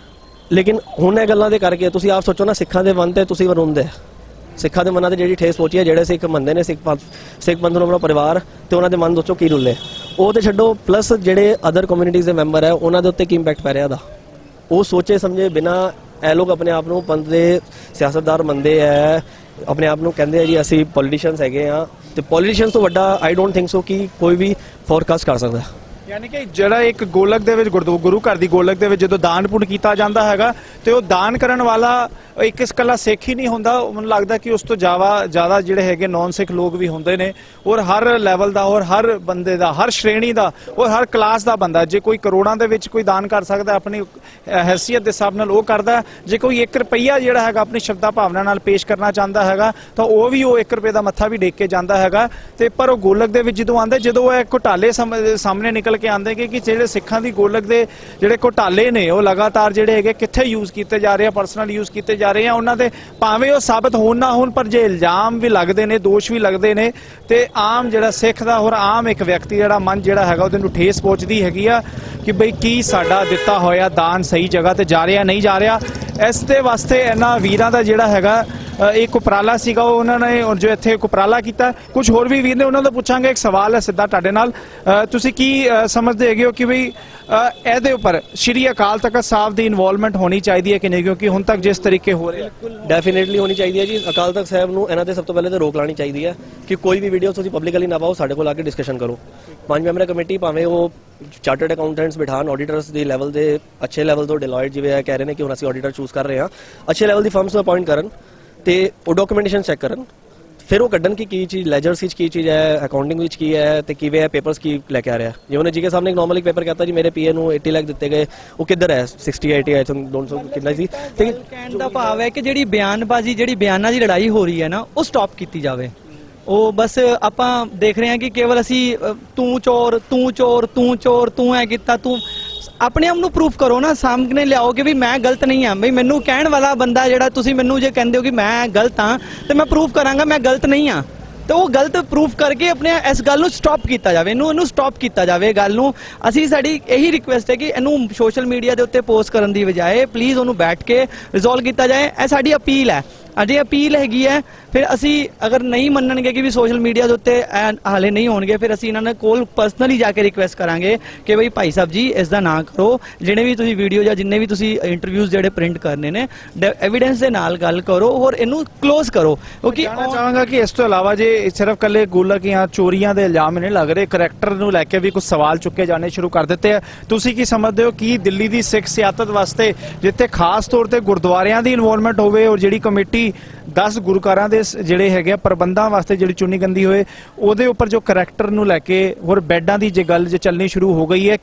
ਲੇਕਿਨ ਹੁਣ ਇਹ ਗੱਲਾਂ ਦੇ ਕਰਕੇ ਤੁਸੀਂ ਆਪ ਸੋਚੋ ਨਾ, ਸਿੱਖਾਂ ਦੇ ਮਨ ਤੇ ਤੁਸੀਂ ਵਰੁੰਦੇ, ਸਿੱਖਾਂ ਦੇ ਮਨਾਂ ਤੇ ਜਿਹੜੀ ਠੇਸ ਪਹੁੰਚੀ ਹੈ, ਜਿਹੜੇ ਸਿੱਖ ਮੰਨਦੇ ਨੇ ਸਿੱਖ ਪੰਥ ਨੂੰ ਆਪਣਾ ਪਰਿਵਾਰ, ਤੇ ਉਹਨਾਂ ਦੇ ਮਨ ਸੋਚੋ ਕੀ ਰੁੱਲੇ। ਉਹ ਤੇ ਛੱਡੋ, ਪਲੱਸ ਜਿਹੜੇ ਅਦਰ ਕਮਿਊਨਿਟੀਜ਼ ਦੇ ਮੈਂਬਰ ਹੈ ਉਹਨਾਂ ਦੇ ਉੱਤੇ ਕੀ ਇੰਪੈਕਟ ਪੈ ਰਿਹਾ ਦਾ, ਉਹ ਸੋਚੇ ਸਮਝੇ ਬਿਨਾਂ ਇਹ ਲੋਕ ਆਪਣੇ ਆਪ ਨੂੰ ਪੰਥ ਦੇ ਸਿਆਸਤਦਾਰ ਮੰਨਦੇ ਹੈ, ਆਪਣੇ ਆਪ ਨੂੰ ਕਹਿੰਦੇ ਆ ਜੀ ਅਸੀਂ ਪੋਲੀਟੀਸ਼ੀਅਨਸ ਹੈਗੇ ਆ। ਤੇ ਪੋਲੀਟੀਸ਼ੀਅਨਸ ਤੋਂ ਵੱਡਾ ਆਈ ਡੋਂਟ ਥਿੰਕ ਸੋ ਕਿ ਕੋਈ ਵੀ ਫੋਰਕਾਸਟ ਕਰ ਸਕਦਾ। ਯਾਨੀ ਕਿ ਜਿਹੜਾ ਇੱਕ ਗੋਲਕ ਦੇ ਵਿੱਚ ਗੁਰੂ ਘਰ ਦੀ ਗੋਲਕ ਦੇ ਵਿੱਚ ਜਦੋਂ ਦਾਨ ਪੁੰਨ ਕੀਤਾ ਜਾਂਦਾ ਹੈਗਾ ਤੇ ਉਹ ਦਾਨ ਕਰਨ ਵਾਲਾ ਇੱਕ ਇਕੱਲਾ ਸਿੱਖ ਹੀ ਨਹੀਂ ਹੁੰਦਾ, ਮੈਨੂੰ ਲੱਗਦਾ ਕਿ ਉਸ ਤੋਂ ਜ਼ਿਆਦਾ ਜਿਹੜੇ ਹੈਗੇ ਨੌਨ ਸਿੱਖ ਲੋਕ ਵੀ ਹੁੰਦੇ ਨੇ, ਔਰ ਹਰ ਲੈਵਲ ਦਾ, ਔਰ ਹਰ ਬੰਦੇ ਦਾ, ਹਰ ਸ਼੍ਰੇਣੀ ਦਾ, ਔਰ ਹਰ ਕਲਾਸ ਦਾ ਬੰਦਾ। ਜੇ ਕੋਈ ਕਰੋੜਾਂ ਦੇ ਵਿੱਚ ਕੋਈ ਦਾਨ ਕਰ ਸਕਦਾ ਆਪਣੀ ਹੈਸੀਅਤ ਦੇ ਹਿਸਾਬ ਨਾਲ ਉਹ ਕਰਦਾ। ਜੇ ਕੋਈ 1 ਰੁਪਈਆ ਜਿਹੜਾ ਹੈਗਾ ਆਪਣੀ ਸ਼ਰਧਾ ਭਾਵਨਾ ਨਾਲ ਪੇਸ਼ ਕਰਨਾ ਚਾਹੁੰਦਾ ਹੈਗਾ ਤਾਂ ਉਹ ਵੀ ਉਹ 1 ਰੁਪਏ ਦਾ ਮੱਥਾ ਵੀ ਟੇਕ ਕੇ ਜਾਂਦਾ ਹੈਗਾ। ਤੇ ਪਰ ਉਹ ਗੋਲਕ ਦੇ ਵਿੱਚ ਜਦੋਂ ਆਉਂਦੇ, ਜਦੋਂ ਇਹ ਘੁਟਾਲੇ ਸਾਹਮਣੇ ਨਿਕਲ ਕੇ ਆਉਂਦੇ ਕਿ ਜਿਹੜੇ ਸਿੱਖਾਂ ਦੀ ਗੋਲਕ ਦੇ ਜਿਹੜੇ ਘੁਟਾਲੇ ਨੇ ਉਹ ਲਗਾਤਾਰ ਜਿਹੜੇ ਹੈਗੇ ਕਿੱਥੇ ਯੂਜ਼ ਕੀਤੇ ਜਾ ਰਹੇ ਆ, ਪਰਸਨਲ ਯੂਜ਼ ਕੀਤੇ ਜਾ ਰਹੇ ਆ, ਉਹਨਾਂ ਦੇ ਭਾਵੇਂ ਉਹ ਸਾਬਤ ਹੋਣ ਨਾ ਹੋਣ, ਪਰ ਜੇ ਇਲਜ਼ਾਮ ਵੀ ਲੱਗਦੇ ਨੇ, ਦੋਸ਼ ਵੀ ਲੱਗਦੇ ਨੇ, ਤੇ ਆਮ ਜਿਹੜਾ ਸਿੱਖ ਦਾ ਹੋਰ ਆਮ ਇੱਕ ਵਿਅਕਤੀ ਜਿਹੜਾ ਮਨ ਜਿਹੜਾ ਹੈਗਾ ਉਹਦੇ ਨੂੰ ਠੇਸ ਪਹੁੰਚਦੀ ਹੈਗੀ ਆ ਕਿ ਬਈ ਕੀ ਸਾਡਾ ਦਿੱਤਾ ਹੋਇਆ ਦਾਨ ਸਹੀ ਜਗ੍ਹਾ ਤੇ ਜਾ ਰਿਹਾ, ਨਹੀਂ ਜਾ ਰਿਹਾ। ਇਸ ਦੇ ਵਾਸਤੇ ਇਹਨਾਂ ਵੀਰਾਂ ਦਾ ਜਿਹੜਾ ਹੈਗਾ ਇੱਕ ਉਪਰਾਲਾ ਸੀਗਾ, ਉਹਨਾਂ ਨੇ ਜੋ ਇੱਥੇ ਇੱਕ ਉਪਰਾਲਾ ਕੀਤਾ। ਕੁਝ ਹੋਰ ਵੀ ਵੀਰ ਨੇ, ਉਹਨਾਂ ਤੋਂ ਪੁੱਛਾਂਗੇ। ਇੱਕ ਸਵਾਲ ਹੈ ਸਿੱਧਾ ਤੁਹਾਡੇ ਨਾਲ, ਤੁਸੀਂ ਕੀ ਸਮਝਦੇ ਹੈਗੇ ਹੋ ਕਿ ਬਈ ਇਹਦੇ ਉੱਪਰ ਸ਼੍ਰੀ ਅਕਾਲ ਤਖਤ ਸਾਹਿਬ ਦੀ ਇਨਵੋਲਵਮੈਂਟ ਹੋਣੀ ਚਾਹੀਦੀ ਹੈ ਕਿ ਨਹੀਂ? ਕਿਉਂਕਿ ਹੁਣ ਤੱਕ ਜਿਸ ਤਰੀਕੇ ਹੋ ਰਿਹਾ, ਡੈਫੀਨੇਟਲੀ ਹੋਣੀ ਚਾਹੀਦੀ ਹੈ ਜੀ। ਅਕਾਲ ਤਖਤ ਸਾਹਿਬ ਨੂੰ ਇਹਨਾਂ ਤੇ ਸਭ ਤੋਂ ਪਹਿਲੇ ਤਾਂ ਰੋਕ ਲਾਣੀ ਚਾਹੀਦੀ ਹੈ ਕਿ ਕੋਈ ਵੀ ਵੀਡੀਓ ਤੁਸੀਂ ਪਬਲਿਕਲੀ ਨਾ ਪਾਓ, ਸਾਡੇ ਕੋਲ ਆ ਕੇ ਡਿਸਕਸ਼ਨ ਕਰੋ। 5 ਮੈਂਬਰ ਕਮੇਟੀ, ਭਾਵੇਂ ਉਹ ਚਾਰਟਰਡ ਅਕਾਊਂਟੈਂਟਸ ਬਿਠਾਣ, ਆਡੀਟਰਸ ਦੀ ਲੈਵਲ ਦੇ ਅੱਛੇ ਲੈਵਲ ਤੋਂ, ਡਿਲੋਇਟ ਜਿਵੇਂ ਕਹਿ ਰਹੇ ਨੇ ਕਿ ਹੁਣ ਅਸੀਂ ਆਡੀਟਰ ਚੂਜ਼ ਕਰ ਰਹੇ ਹਾਂ, ਅੱਛੇ ਲੈਵਲ ਦੀ ਫਰਮਸ ਨੂੰ ਅਪਾਇੰਟ ਕਰਨ ਤੇ ਉਹ ਡਾਕੂਮੈਂਟੇਸ਼ਨ ਚੈੱਕ ਕਰਨ, ਫਿਰ ਉਹ ਕੱਢਣ ਕਿ ਕੀ ਚੀਜ਼ ਲੈਜਰਸ ਵਿੱਚ ਕੀ ਚੀਜ਼ ਹੈ, ਅਕਾਊਂਟਿੰਗ ਵਿੱਚ ਕੀ ਹੈ ਤੇ ਕਿਵੇਂ ਹੈ, ਪੇਪਰਸ ਕੀ ਲੈ ਕੇ ਆ ਰਿਹਾ। ਜਿਵੇਂ ਉਹਨੇ ਜੀਕੇ ਸਾਹਮਣੇ ਇੱਕ ਨਾਰਮਲ ਇੱਕ ਪੇਪਰ ਕਹਤਾ ਜੀ ਮੇਰੇ ਪੀਏ ਨੂੰ 80 ਲੱਖ ਦਿੱਤੇ ਗਏ, ਉਹ ਕਿੱਧਰ ਹੈ? 60 80 ਆਈ ਥਿੰਕ 200 ਕਿੰਨਾ ਸੀ। ਤੇ ਕਹਿਣ ਦਾ ਭਾਵ ਹੈ ਕਿ ਜਿਹੜੀ ਬਿਆਨਬਾਜ਼ੀ, ਜਿਹੜੀ ਬਿਆਨਾਂ ਦੀ ਲੜਾਈ ਹੋ ਰਹੀ ਹੈ ਨਾ, ਉਹ ਸਟਾਪ ਕੀਤੀ ਜਾਵੇ। ਉਹ ਬਸ ਆਪਾਂ ਦੇਖ ਰਹੇ ਹਾਂ ਕਿ ਕੇਵਲ ਅਸੀਂ ਤੂੰ ਚੋਰ, ਤੂੰ ਚੋਰ, ਤੂੰ ਚੋਰ, ਤੂੰ ਐ ਕੀਤਾ, ਤੂੰ ਆਪਣੇ ਆਪ ਨੂੰ ਪ੍ਰੂਫ ਕਰੋ ਨਾ, ਸਾਹਮਣੇ ਲਿਆਓ ਕਿ ਵੀ ਮੈਂ ਗਲਤ ਨਹੀਂ ਹਾਂ। ਬਈ ਮੈਨੂੰ ਕਹਿਣ ਵਾਲਾ ਬੰਦਾ ਜਿਹੜਾ, ਤੁਸੀਂ ਮੈਨੂੰ ਜੇ ਕਹਿੰਦੇ ਹੋ ਕਿ ਮੈਂ ਗਲਤ ਹਾਂ ਤੇ ਮੈਂ ਪ੍ਰੂਫ ਕਰਾਂਗਾ ਮੈਂ ਗਲਤ ਨਹੀਂ ਹਾਂ, ਤੇ ਉਹ ਗਲਤ ਪ੍ਰੂਫ ਕਰਕੇ ਆਪਣੇ ਇਸ ਗੱਲ ਨੂੰ ਸਟਾਪ ਕੀਤਾ ਜਾਵੇ, ਇਹਨੂੰ ਸਟਾਪ ਕੀਤਾ ਜਾਵੇ ਗੱਲ ਨੂੰ। ਅਸੀਂ ਸਾਡੀ ਇਹੀ ਰਿਕੁਐਸਟ ਹੈ ਕਿ ਇਹਨੂੰ ਸੋਸ਼ਲ ਮੀਡੀਆ ਦੇ ਉੱਤੇ ਪੋਸਟ ਕਰਨ ਦੀ ਬਜਾਏ ਪਲੀਜ਼ ਉਹਨੂੰ ਬੈਠ ਕੇ ਰਿਜ਼ੋਲਵ ਕੀਤਾ ਜਾਏ। ਇਹ ਸਾਡੀ ਅਪੀਲ ਹੈ, ਅਜੇ ਅਪੀਲ ਹੈਗੀ ਹੈ। ਫਿਰ ਅਸੀਂ ਅਗਰ ਨਹੀਂ ਮੰਨਣਗੇ ਕਿ ਵੀ ਸੋਸ਼ਲ ਮੀਡੀਆ ਦੇ ਉੱਤੇ ਹਾਲੇ ਨਹੀਂ ਹੋਣਗੇ, ਫਿਰ ਅਸੀਂ ਇਹਨਾਂ ਦੇ ਕੋਲ ਪਰਸਨਲੀ ਜਾ ਕੇ ਰਿਕੁਐਸਟ ਕਰਾਂਗੇ ਕਿ ਬਈ ਭਾਈ ਸਾਹਿਬ ਜੀ ਇਸ ਦਾ ਨਾ ਕਰੋ। ਜਿਹੜੇ ਵੀ ਤੁਸੀਂ ਵੀਡੀਓ ਜਾਂ ਜਿੰਨੇ ਵੀ ਤੁਸੀਂ ਇੰਟਰਵਿਊਜ਼ ਜਿਹੜੇ ਪ੍ਰਿੰਟ ਕਰਨੇ ਨੇ, ਐਵੀਡੈਂਸ ਦੇ ਨਾਲ ਗੱਲ ਕਰੋ ਔਰ ਇਹਨੂੰ ਕਲੋਜ਼ ਕਰੋ। ਕਿਉਂਕਿ ਚਾਹਾਂਗਾ ਕਿ ਇਸ ਤੋਂ ਇਲਾਵਾ ਜੇ ਸਿਰਫ ਕੱਲੇ ਗੋਲਕ ਜਾਂ ਚੋਰੀਆਂ ਦੇ ਇਲਜ਼ਾਮ ਨਹੀਂ ਲੱਗ ਰਹੇ, ਕਰੈਕਟਰ ਨੂੰ ਲੈ ਕੇ ਵੀ ਕੁਝ ਸਵਾਲ ਚੁੱਕੇ ਜਾਣੇ ਸ਼ੁਰੂ ਕਰ ਦਿੱਤੇ ਆ। ਤੁਸੀਂ ਕੀ ਸਮਝਦੇ ਹੋ ਕਿ ਦਿੱਲੀ ਦੀ ਸਿੱਖ ਸਿਆਸਤ ਵਾਸਤੇ ਜਿੱਥੇ ਖਾਸ ਤੌਰ ਤੇ ਗੁਰਦੁਆਰਿਆਂ ਦੀ ਇਨਵੋਲਵਮੈਂਟ ਹੋਵੇ ਔਰ ਜਿਹੜੀ ਕਮੇਟੀ 10 ਗੁਰੂਕਾਰਾਂ ਦੇ ਜਿਹੜੇ ਹੈਗੇ ਪ੍ਰਬੰਧਾਂ ਵਾਸਤੇ ਜਿਹੜੀ ਚੁਣੀ ਗੰਦੀ ਹੋਏ, ਉਹਦੇ ਉੱਪਰ ਜੋ ਕਰੈਕਟਰ ਨੂੰ ਲੈ ਕੇ ਹੋਰ ਬੈੱਡਾਂ ਦੀ ਜੇ ਗੱਲ ਜੇ ਚੱਲਣੀ ਸ਼ੁਰੂ ਹੋ ਗਈ ਹੈ,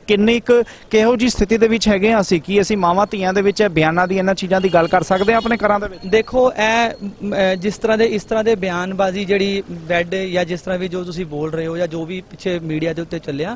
ਕਿਹੋ ਜੀ ਸਥਿਤੀ ਦੇ ਵਿੱਚ ਹੈਗੇ ਆ ਅਸੀਂ? ਕੀ ਅਸੀਂ ਮਾਵਾਂ ਧੀਆਂ ਦੇ ਵਿੱਚ ਬਿਆਨਾਂ ਦੀ, ਇਹਨਾਂ ਚੀਜ਼ਾਂ ਦੀ ਗੱਲ ਕਰ ਸਕਦੇ ਹਾਂ ਆਪਣੇ ਘਰਾਂ ਦੇ ਵਿੱਚ? ਦੇਖੋ, ਇਹ ਜਿਸ ਤਰ੍ਹਾਂ ਦੇ ਬਿਆਨਬਾਜ਼ੀ ਜਿਹੜੀ ਬੈੱਡ ਜਾਂ ਜਿਸ ਤਰ੍ਹਾਂ ਵੀ ਜੋ ਤੁਸੀਂ ਬੋਲ ਰਹੇ ਹੋ ਜਾਂ ਜੋ ਵੀ ਪਿੱਛੇ ਮੀਡੀਆ ਦੇ ਉੱਤੇ ਚੱਲਿਆ,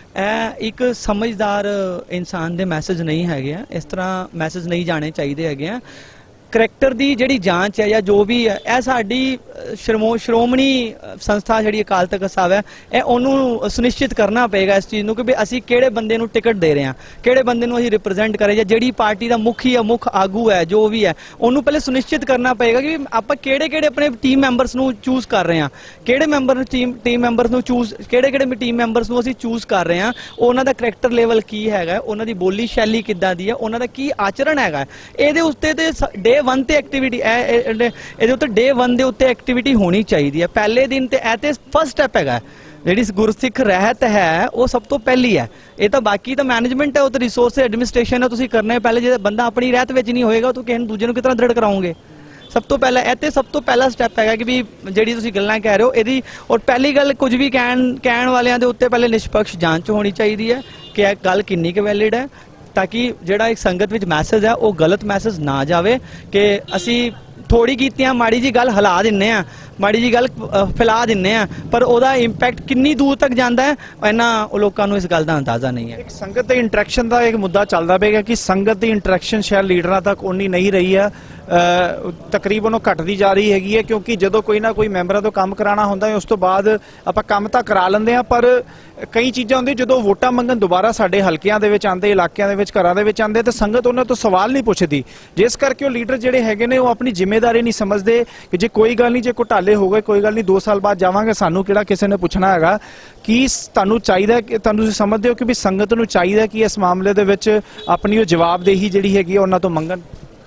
ਇਹ ਇੱਕ ਸਮਝਦਾਰ ਇਨਸਾਨ ਦੇ ਮੈਸੇਜ ਨਹੀਂ ਹੈਗੇ ਆ। ਇਸ ਤਰ੍ਹਾਂ ਮੈਸੇਜ ਨਹੀਂ ਜਾਣੇ ਚਾਹੀਦੇ ਹੈਗੇ ਆ। ਕਰੈਕਟਰ ਦੀ ਜਿਹੜੀ ਜਾਂਚ ਹੈ ਜਾਂ ਜੋ ਵੀ ਹੈ, ਇਹ ਸਾਡੀ ਸ਼੍ਰੋਮਣੀ ਸੰਸਥਾ ਜਿਹੜੀ ਅਕਾਲ ਤਖਤ ਸਾਹਿਬ ਹੈ, ਇਹ ਉਹਨੂੰ ਸੁਨਿਸ਼ਚਿਤ ਕਰਨਾ ਪਏਗਾ ਇਸ ਚੀਜ਼ ਨੂੰ ਕਿ ਵੀ ਅਸੀਂ ਕਿਹੜੇ ਬੰਦੇ ਨੂੰ ਟਿਕਟ ਦੇ ਰਹੇ ਹਾਂ, ਕਿਹੜੇ ਬੰਦੇ ਨੂੰ ਅਸੀਂ ਰਿਪਰੈਜ਼ੈਂਟ ਕਰ ਰਹੇ, ਜਾਂ ਜਿਹੜੀ ਪਾਰਟੀ ਦਾ ਮੁਖੀ ਹੈ, ਮੁੱਖ ਆਗੂ ਹੈ, ਜੋ ਵੀ ਹੈ, ਉਹਨੂੰ ਪਹਿਲੇ ਸੁਨਿਸ਼ਚਿਤ ਕਰਨਾ ਪਏਗਾ ਕਿ ਆਪਾਂ ਕਿਹੜੇ ਆਪਣੇ ਟੀਮ ਮੈਂਬਰਸ ਨੂੰ ਚੂਜ਼ ਕਰ ਰਹੇ ਹਾਂ, ਕਿਹੜੇ ਮੈਂਬਰ ਟੀਮ ਮੈਂਬਰਸ ਨੂੰ ਕਿਹੜੇ ਟੀਮ ਮੈਂਬਰਸ ਨੂੰ ਅਸੀਂ ਚੂਜ਼ ਕਰ ਰਹੇ ਹਾਂ, ਉਹਨਾਂ ਦਾ ਕਰੈਕਟਰ ਲੈਵਲ ਕੀ ਹੈਗਾ, ਉਹਨਾਂ ਦੀ ਬੋਲੀ ਸ਼ੈਲੀ ਕਿੱਦਾਂ ਦੀ ਹੈ, ਉਹਨਾਂ ਦਾ ਕੀ ਆਚਰਣ ਹੈਗਾ। ਇਹਦੇ ਉੱਤੇ ਤੇ ਡੇ 1 ਤੇ ਐਕਟੀਵਿਟੀ, ਇਹਦੇ ਉੱਤੇ ਡੇ 1 ਦੇ ਉੱਤੇ ਐਕਟੀਵਿਟੀ ਹੋਣੀ ਚਾਹੀਦੀ ਹੈ। ਪਹਿਲੇ ਦਿਨ ਤੇ ਇਹ ਤੇ ਫਸਟ ਸਟੈਪ ਹੈਗਾ। ਜਿਹੜੀ ਗੁਰਸਿੱਖ ਰਹਿਤ ਹੈ ਉਹ ਸਭ ਤੋਂ ਪਹਿਲੀ ਹੈ। ਇਹ ਤਾਂ ਬਾਕੀ ਤਾਂ ਮੈਨੇਜਮੈਂਟ ਹੈ, ਉਹ ਤਾਂ ਰਿਸੋਰਸ ਐਡਮਿਨਿਸਟ੍ਰੇਸ਼ਨ ਹੈ, ਤੁਸੀਂ ਕਰਨਾ ਹੈ ਪਹਿਲੇ। ਜੇ ਬੰਦਾ ਆਪਣੀ ਰਹਿਤ ਵਿੱਚ ਨਹੀਂ ਹੋਏਗਾ ਤਾਂ ਕਿਸੇ ਨੂੰ ਦੂਜੇ ਨੂੰ ਕਿਸ ਤਰ੍ਹਾਂ ਦ੍ਰਿੜ ਕਰਾਉਂਗੇ। ਸਭ ਤੋਂ ਪਹਿਲਾਂ ਇਹ ਤੇ ਸਭ ਤੋਂ ਪਹਿਲਾ ਸਟੈਪ ਹੈਗਾ ਕਿ ਵੀ ਜਿਹੜੀ ਤੁਸੀਂ ਗੱਲਾਂ ਕਹਿ ਰਹੇ ਹੋ ਇਹਦੀ, ਔਰ ਪਹਿਲੀ ਗੱਲ ਕੁਝ ਵੀ ਕਹਿਣ ਵਾਲਿਆਂ ਦੇ ਉੱਤੇ ਪਹਿਲੇ ਨਿਸ਼ਪਕਸ਼ ਜਾਂਚ ਹੋਣੀ ਚਾਹੀਦੀ ਹੈ ਕਿ ਇਹ ਗੱਲ ਕਿੰਨੀ ਕੁ ਵੈਲਿਡ ਹੈ, ਤਾਂ ਕਿ ਜਿਹੜਾ ਇੱਕ ਸੰਗਤ ਵਿੱਚ ਮੈਸੇਜ ਹੈ ਉਹ ਗਲਤ ਮੈਸੇਜ ਨਾ ਜਾਵੇ ਕਿ ਅਸੀਂ ਥੋੜੀ ਕੀਤੀਆਂ ਮਾੜੀ ਜੀ ਗੱਲ ਹਿਲਾ ਦਿੰਨੇ ਆ, ਮਾੜੀ ਜੀ ਗੱਲ ਫੈਲਾ ਦਿੰਨੇ ਆ, ਪਰ ਉਹਦਾ ਇੰਪੈਕਟ ਕਿੰਨੀ ਦੂਰ ਤੱਕ ਜਾਂਦਾ ਹੈ ਇਹਨਾਂ ਲੋਕਾਂ ਨੂੰ ਇਸ ਗੱਲ ਦਾ ਅੰਦਾਜ਼ਾ ਨਹੀਂ ਹੈ। ਇੱਕ ਸੰਗਤ ਦੇ ਇੰਟਰੈਕਸ਼ਨ ਦਾ ਇੱਕ ਮੁੱਦਾ ਚੱਲਦਾ ਪਿਆ ਕਿ ਸੰਗਤ ਦੀ ਇੰਟਰੈਕਸ਼ਨ ਸ਼ਾਇਦ ਲੀਡਰਾਂ ਤੱਕ ਉਨੀ ਨਹੀਂ ਰਹੀ ਹੈ, ਤਕਰੀਬਨ ਉਹ ਘਟਦੀ ਜਾ ਰਹੀ ਹੈਗੀ ਹੈ, ਕਿਉਂਕਿ ਜਦੋਂ ਕੋਈ ਨਾ ਕੋਈ ਮੈਂਬਰਾਂ ਤੋਂ ਕੰਮ ਕਰਾਉਣਾ ਹੁੰਦਾ ਹੈ ਉਸ ਤੋਂ ਬਾਅਦ ਆਪਾਂ ਕੰਮ ਤਾਂ ਕਰਾ ਲੈਂਦੇ ਆ, ਪਰ ਕਈ ਚੀਜ਼ਾਂ ਹੁੰਦੀਆਂ ਜਦੋਂ ਵੋਟਾਂ ਮੰਗਣ ਦੁਬਾਰਾ ਸਾਡੇ ਹਲਕਿਆਂ ਦੇ ਵਿੱਚ ਆਉਂਦੇ, ਇਲਾਕਿਆਂ ਦੇ ਵਿੱਚ, ਘਰਾਂ ਦੇ ਵਿੱਚ ਆਉਂਦੇ ਤਾਂ ਸੰਗਤ ਉਹਨਾਂ ਤੋਂ ਸਵਾਲ ਨਹੀਂ ਪੁੱਛਦੀ, ਜਿਸ ਕਰਕੇ ਉਹ ਲੀਡਰ ਜਿਹੜੇ ਹੈਗੇ ਨੇ ਉਹ ਆਪਣੀ ਜ਼ਿੰਮੇਵਾਰੀ ਨਹੀਂ ਸਮਝਦੇ ਕਿ ਜੇ ਕੋਈ ਗੱਲ ਨਹੀਂ, ਜੇ ਘੁਟਾਲੇ ਹੋ ਗਏ ਕੋਈ ਗੱਲ ਨਹੀਂ, 2 ਸਾਲ ਬਾਅਦ ਜਾਵਾਂਗੇ, ਸਾਨੂੰ ਕਿਹੜਾ ਕਿਸੇ ਨੇ ਪੁੱਛਣਾ ਹੈਗਾ। ਕੀ ਤੁਹਾਨੂੰ ਚਾਹੀਦਾ ਕਿ ਤੁਹਾਨੂੰ ਤੁਸੀਂ ਸਮਝਦੇ ਹੋ ਕਿ ਵੀ ਸੰਗਤ ਨੂੰ ਚਾਹੀਦਾ ਕਿ ਇਸ ਮਾਮਲੇ ਦੇ ਵਿੱਚ ਆਪਣੀ ਉਹ ਜਵਾਬਦੇਹੀ ਜਿਹੜੀ ਹੈਗੀ ਉਹਨਾਂ ਤੋਂ ਮੰਗਣ?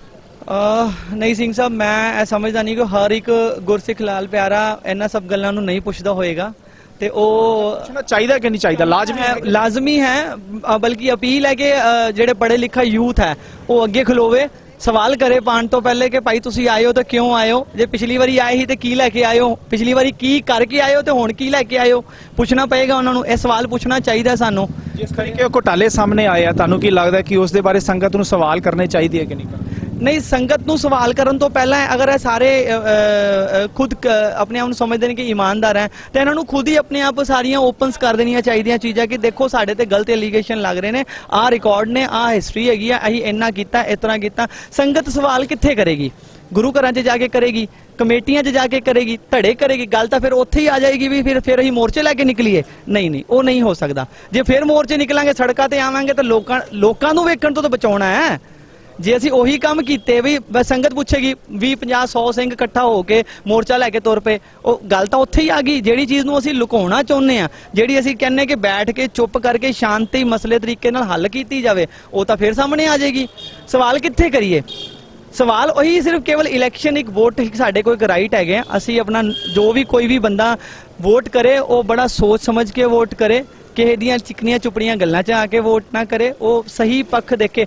ਨਹੀਂ ਸਿੰਘ ਸਾਹਿਬ, ਮੈਂ ਇਹ ਸਮਝਦਾ ਨਹੀਂ ਕਿ ਹਰ ਇੱਕ ਗੁਰਸਿੱਖ ਲਾਲ ਪਿਆਰਾ ਇਹਨਾਂ ਸਭ ਗੱਲਾਂ ਨੂੰ ਨਹੀਂ ਪੁੱਛਦਾ ਹੋਏਗਾ, ਤੇ ਉਹ ਪੁੱਛਣਾ ਚਾਹੀਦਾ ਕਿ ਨਹੀਂ ਚਾਹੀਦਾ? ਲਾਜ਼ਮੀ ਹੈ, ਬਲਕਿ ਅਪੀਲ ਹੈ ਕਿ ਜਿਹੜੇ ਪੜ੍ਹੇ ਲਿਖਾ ਯੂਥ ਹੈ ਉਹ ਅੱਗੇ ਖਲੋਵੇ, ਸਵਾਲ ਕਰੇ ਪਾਣ ਤੋਂ ਪਹਿਲੇ ਕਿ ਭਾਈ ਤੁਸੀਂ ਆਏ ਹੋ ਤਾਂ ਕਿਉਂ ਆਏ ਹੋ, ਜੇ ਪਿਛਲੀ ਵਾਰੀ ਆਏ ਸੀ ਤੇ ਕੀ ਲੈ ਕੇ ਆਏ ਹੋ, ਪਿਛਲੀ ਵਾਰੀ ਕੀ ਕਰਕੇ ਆਏ ਹੋ ਤੇ ਹੁਣ ਕੀ ਲੈ ਕੇ ਆਏ ਹੋ, ਪੁੱਛਣਾ ਪਏਗਾ ਉਹਨਾਂ ਨੂੰ। ਇਹ ਸਵਾਲ ਪੁੱਛਣਾ ਚਾਹੀਦਾ ਸਾਨੂੰ। ਜਿਸ ਤਰੀਕੇ ਉਹ ਘੁਟਾਲੇ ਸਾਹਮਣੇ ਆਏ ਆ, ਤੁਹਾਨੂੰ ਕੀ ਲੱਗਦਾ ਕਿ ਉਸ ਦੇ ਬਾਰੇ ਸੰਗਤ ਨੂੰ ਸਵਾਲ ਕਰਨੇ ਚਾਹੀਦੇ ਹੈ ਕਿ ਨਹੀਂ? ਨਹੀਂ, ਸੰਗਤ ਨੂੰ ਸਵਾਲ ਕਰਨ ਤੋਂ ਪਹਿਲਾਂ ਅਗਰ ਇਹ ਸਾਰੇ ਖੁਦ ਆਪਣੇ ਆਪ ਨੂੰ ਸਮਝਦੇ ਨੇ ਕਿ ਇਮਾਨਦਾਰ ਹੈ ਤਾਂ ਇਹਨਾਂ ਨੂੰ ਖੁਦ ਹੀ ਆਪਣੇ ਆਪ ਸਾਰੀਆਂ ਓਪਨਸ ਕਰ ਦੇਣੀਆਂ ਚਾਹੀਦੀਆਂ ਚੀਜ਼ਾਂ ਕਿ ਦੇਖੋ ਸਾਡੇ ਤੇ ਗਲਤ ਐਲੀਗੇਸ਼ਨ ਲੱਗ ਰਹੇ ਨੇ, ਆਹ ਰਿਕਾਰਡ ਨੇ, ਆਹ ਹਿਸਟਰੀ ਹੈਗੀ ਆ, ਅਸੀਂ ਇੰਨਾ ਕੀਤਾ, ਇਸ ਤਰ੍ਹਾਂ ਕੀਤਾ। ਸੰਗਤ ਸਵਾਲ ਕਿੱਥੇ ਕਰੇਗੀ? ਗੁਰੂ ਘਰਾਂ 'ਚ ਜਾ ਕੇ ਕਰੇਗੀ, ਕਮੇਟੀਆਂ 'ਚ ਜਾ ਕੇ ਕਰੇਗੀ, ਧੜੇ ਕਰੇਗੀ। ਗੱਲ ਤਾਂ ਫਿਰ ਉੱਥੇ ਹੀ ਆ ਜਾਏਗੀ ਵੀ ਫਿਰ ਅਸੀਂ ਮੋਰਚੇ ਲੈ ਕੇ ਨਿਕਲੀਏ। ਨਹੀਂ, ਉਹ ਨਹੀਂ ਹੋ ਸਕਦਾ। ਜੇ ਫਿਰ ਮੋਰਚੇ ਨਿਕਲਾਂਗੇ, ਸੜਕਾਂ ਤੇ ਆਵਾਂਗੇ ਤਾਂ ਲੋਕਾਂ ਨੂੰ ਵੇਖਣ ਤੋਂ ਤਾਂ ਬਚਾਉਣਾ ਹੈ। ਜੇ ਅਸੀਂ ਉਹੀ ਕੰਮ ਕੀਤੇ ਵੀ ਸੰਗਤ ਪੁੱਛੇਗੀ 20, 50, 100 ਸਿੰਘ ਇਕੱਠਾ ਹੋ ਕੇ ਮੋਰਚਾ ਲੈ ਕੇ ਤੁਰ ਪਏ, ਉਹ ਗੱਲ ਤਾਂ ਉੱਥੇ ਹੀ ਆ ਗਈ। ਜਿਹੜੀ ਚੀਜ਼ ਨੂੰ ਅਸੀਂ ਲੁਕਾਉਣਾ ਚਾਹੁੰਦੇ ਆ, ਜਿਹੜੀ ਅਸੀਂ ਕਹਿੰਦੇ ਕਿ ਬੈਠ ਕੇ ਚੁੱਪ ਕਰਕੇ ਸ਼ਾਂਤੀ ਮਸਲੇ ਤਰੀਕੇ ਨਾਲ ਹੱਲ ਕੀਤੀ ਜਾਵੇ, ਉਹ ਤਾਂ ਫਿਰ ਸਾਹਮਣੇ ਆ ਜਾਏਗੀ। ਸਵਾਲ ਕਿੱਥੇ ਕਰੀਏ? ਸਵਾਲ ਉਹੀ ਸਿਰਫ ਕੇਵਲ ਇਲੈਕਸ਼ਨ ਇੱਕ ਵੋਟ ਸਾਡੇ ਕੋਲ ਇੱਕ ਰਾਈਟ ਹੈਗੇ, ਅਸੀਂ ਆਪਣਾ ਜੋ ਵੀ ਕੋਈ ਵੀ ਬੰਦਾ ਵੋਟ ਕਰੇ ਉਹ ਬੜਾ ਸੋਚ ਸਮਝ ਕੇ ਵੋਟ ਕਰੇ, ਕਿਸੇ ਦੀਆਂ ਚਿਕਨੀਆਂ ਚੁਪੜੀਆਂ ਗੱਲਾਂ 'ਚ ਆ ਕੇ ਵੋਟ ਨਾ ਕਰੇ, ਉਹ ਸਹੀ ਪੱਖ ਦੇਖੇ,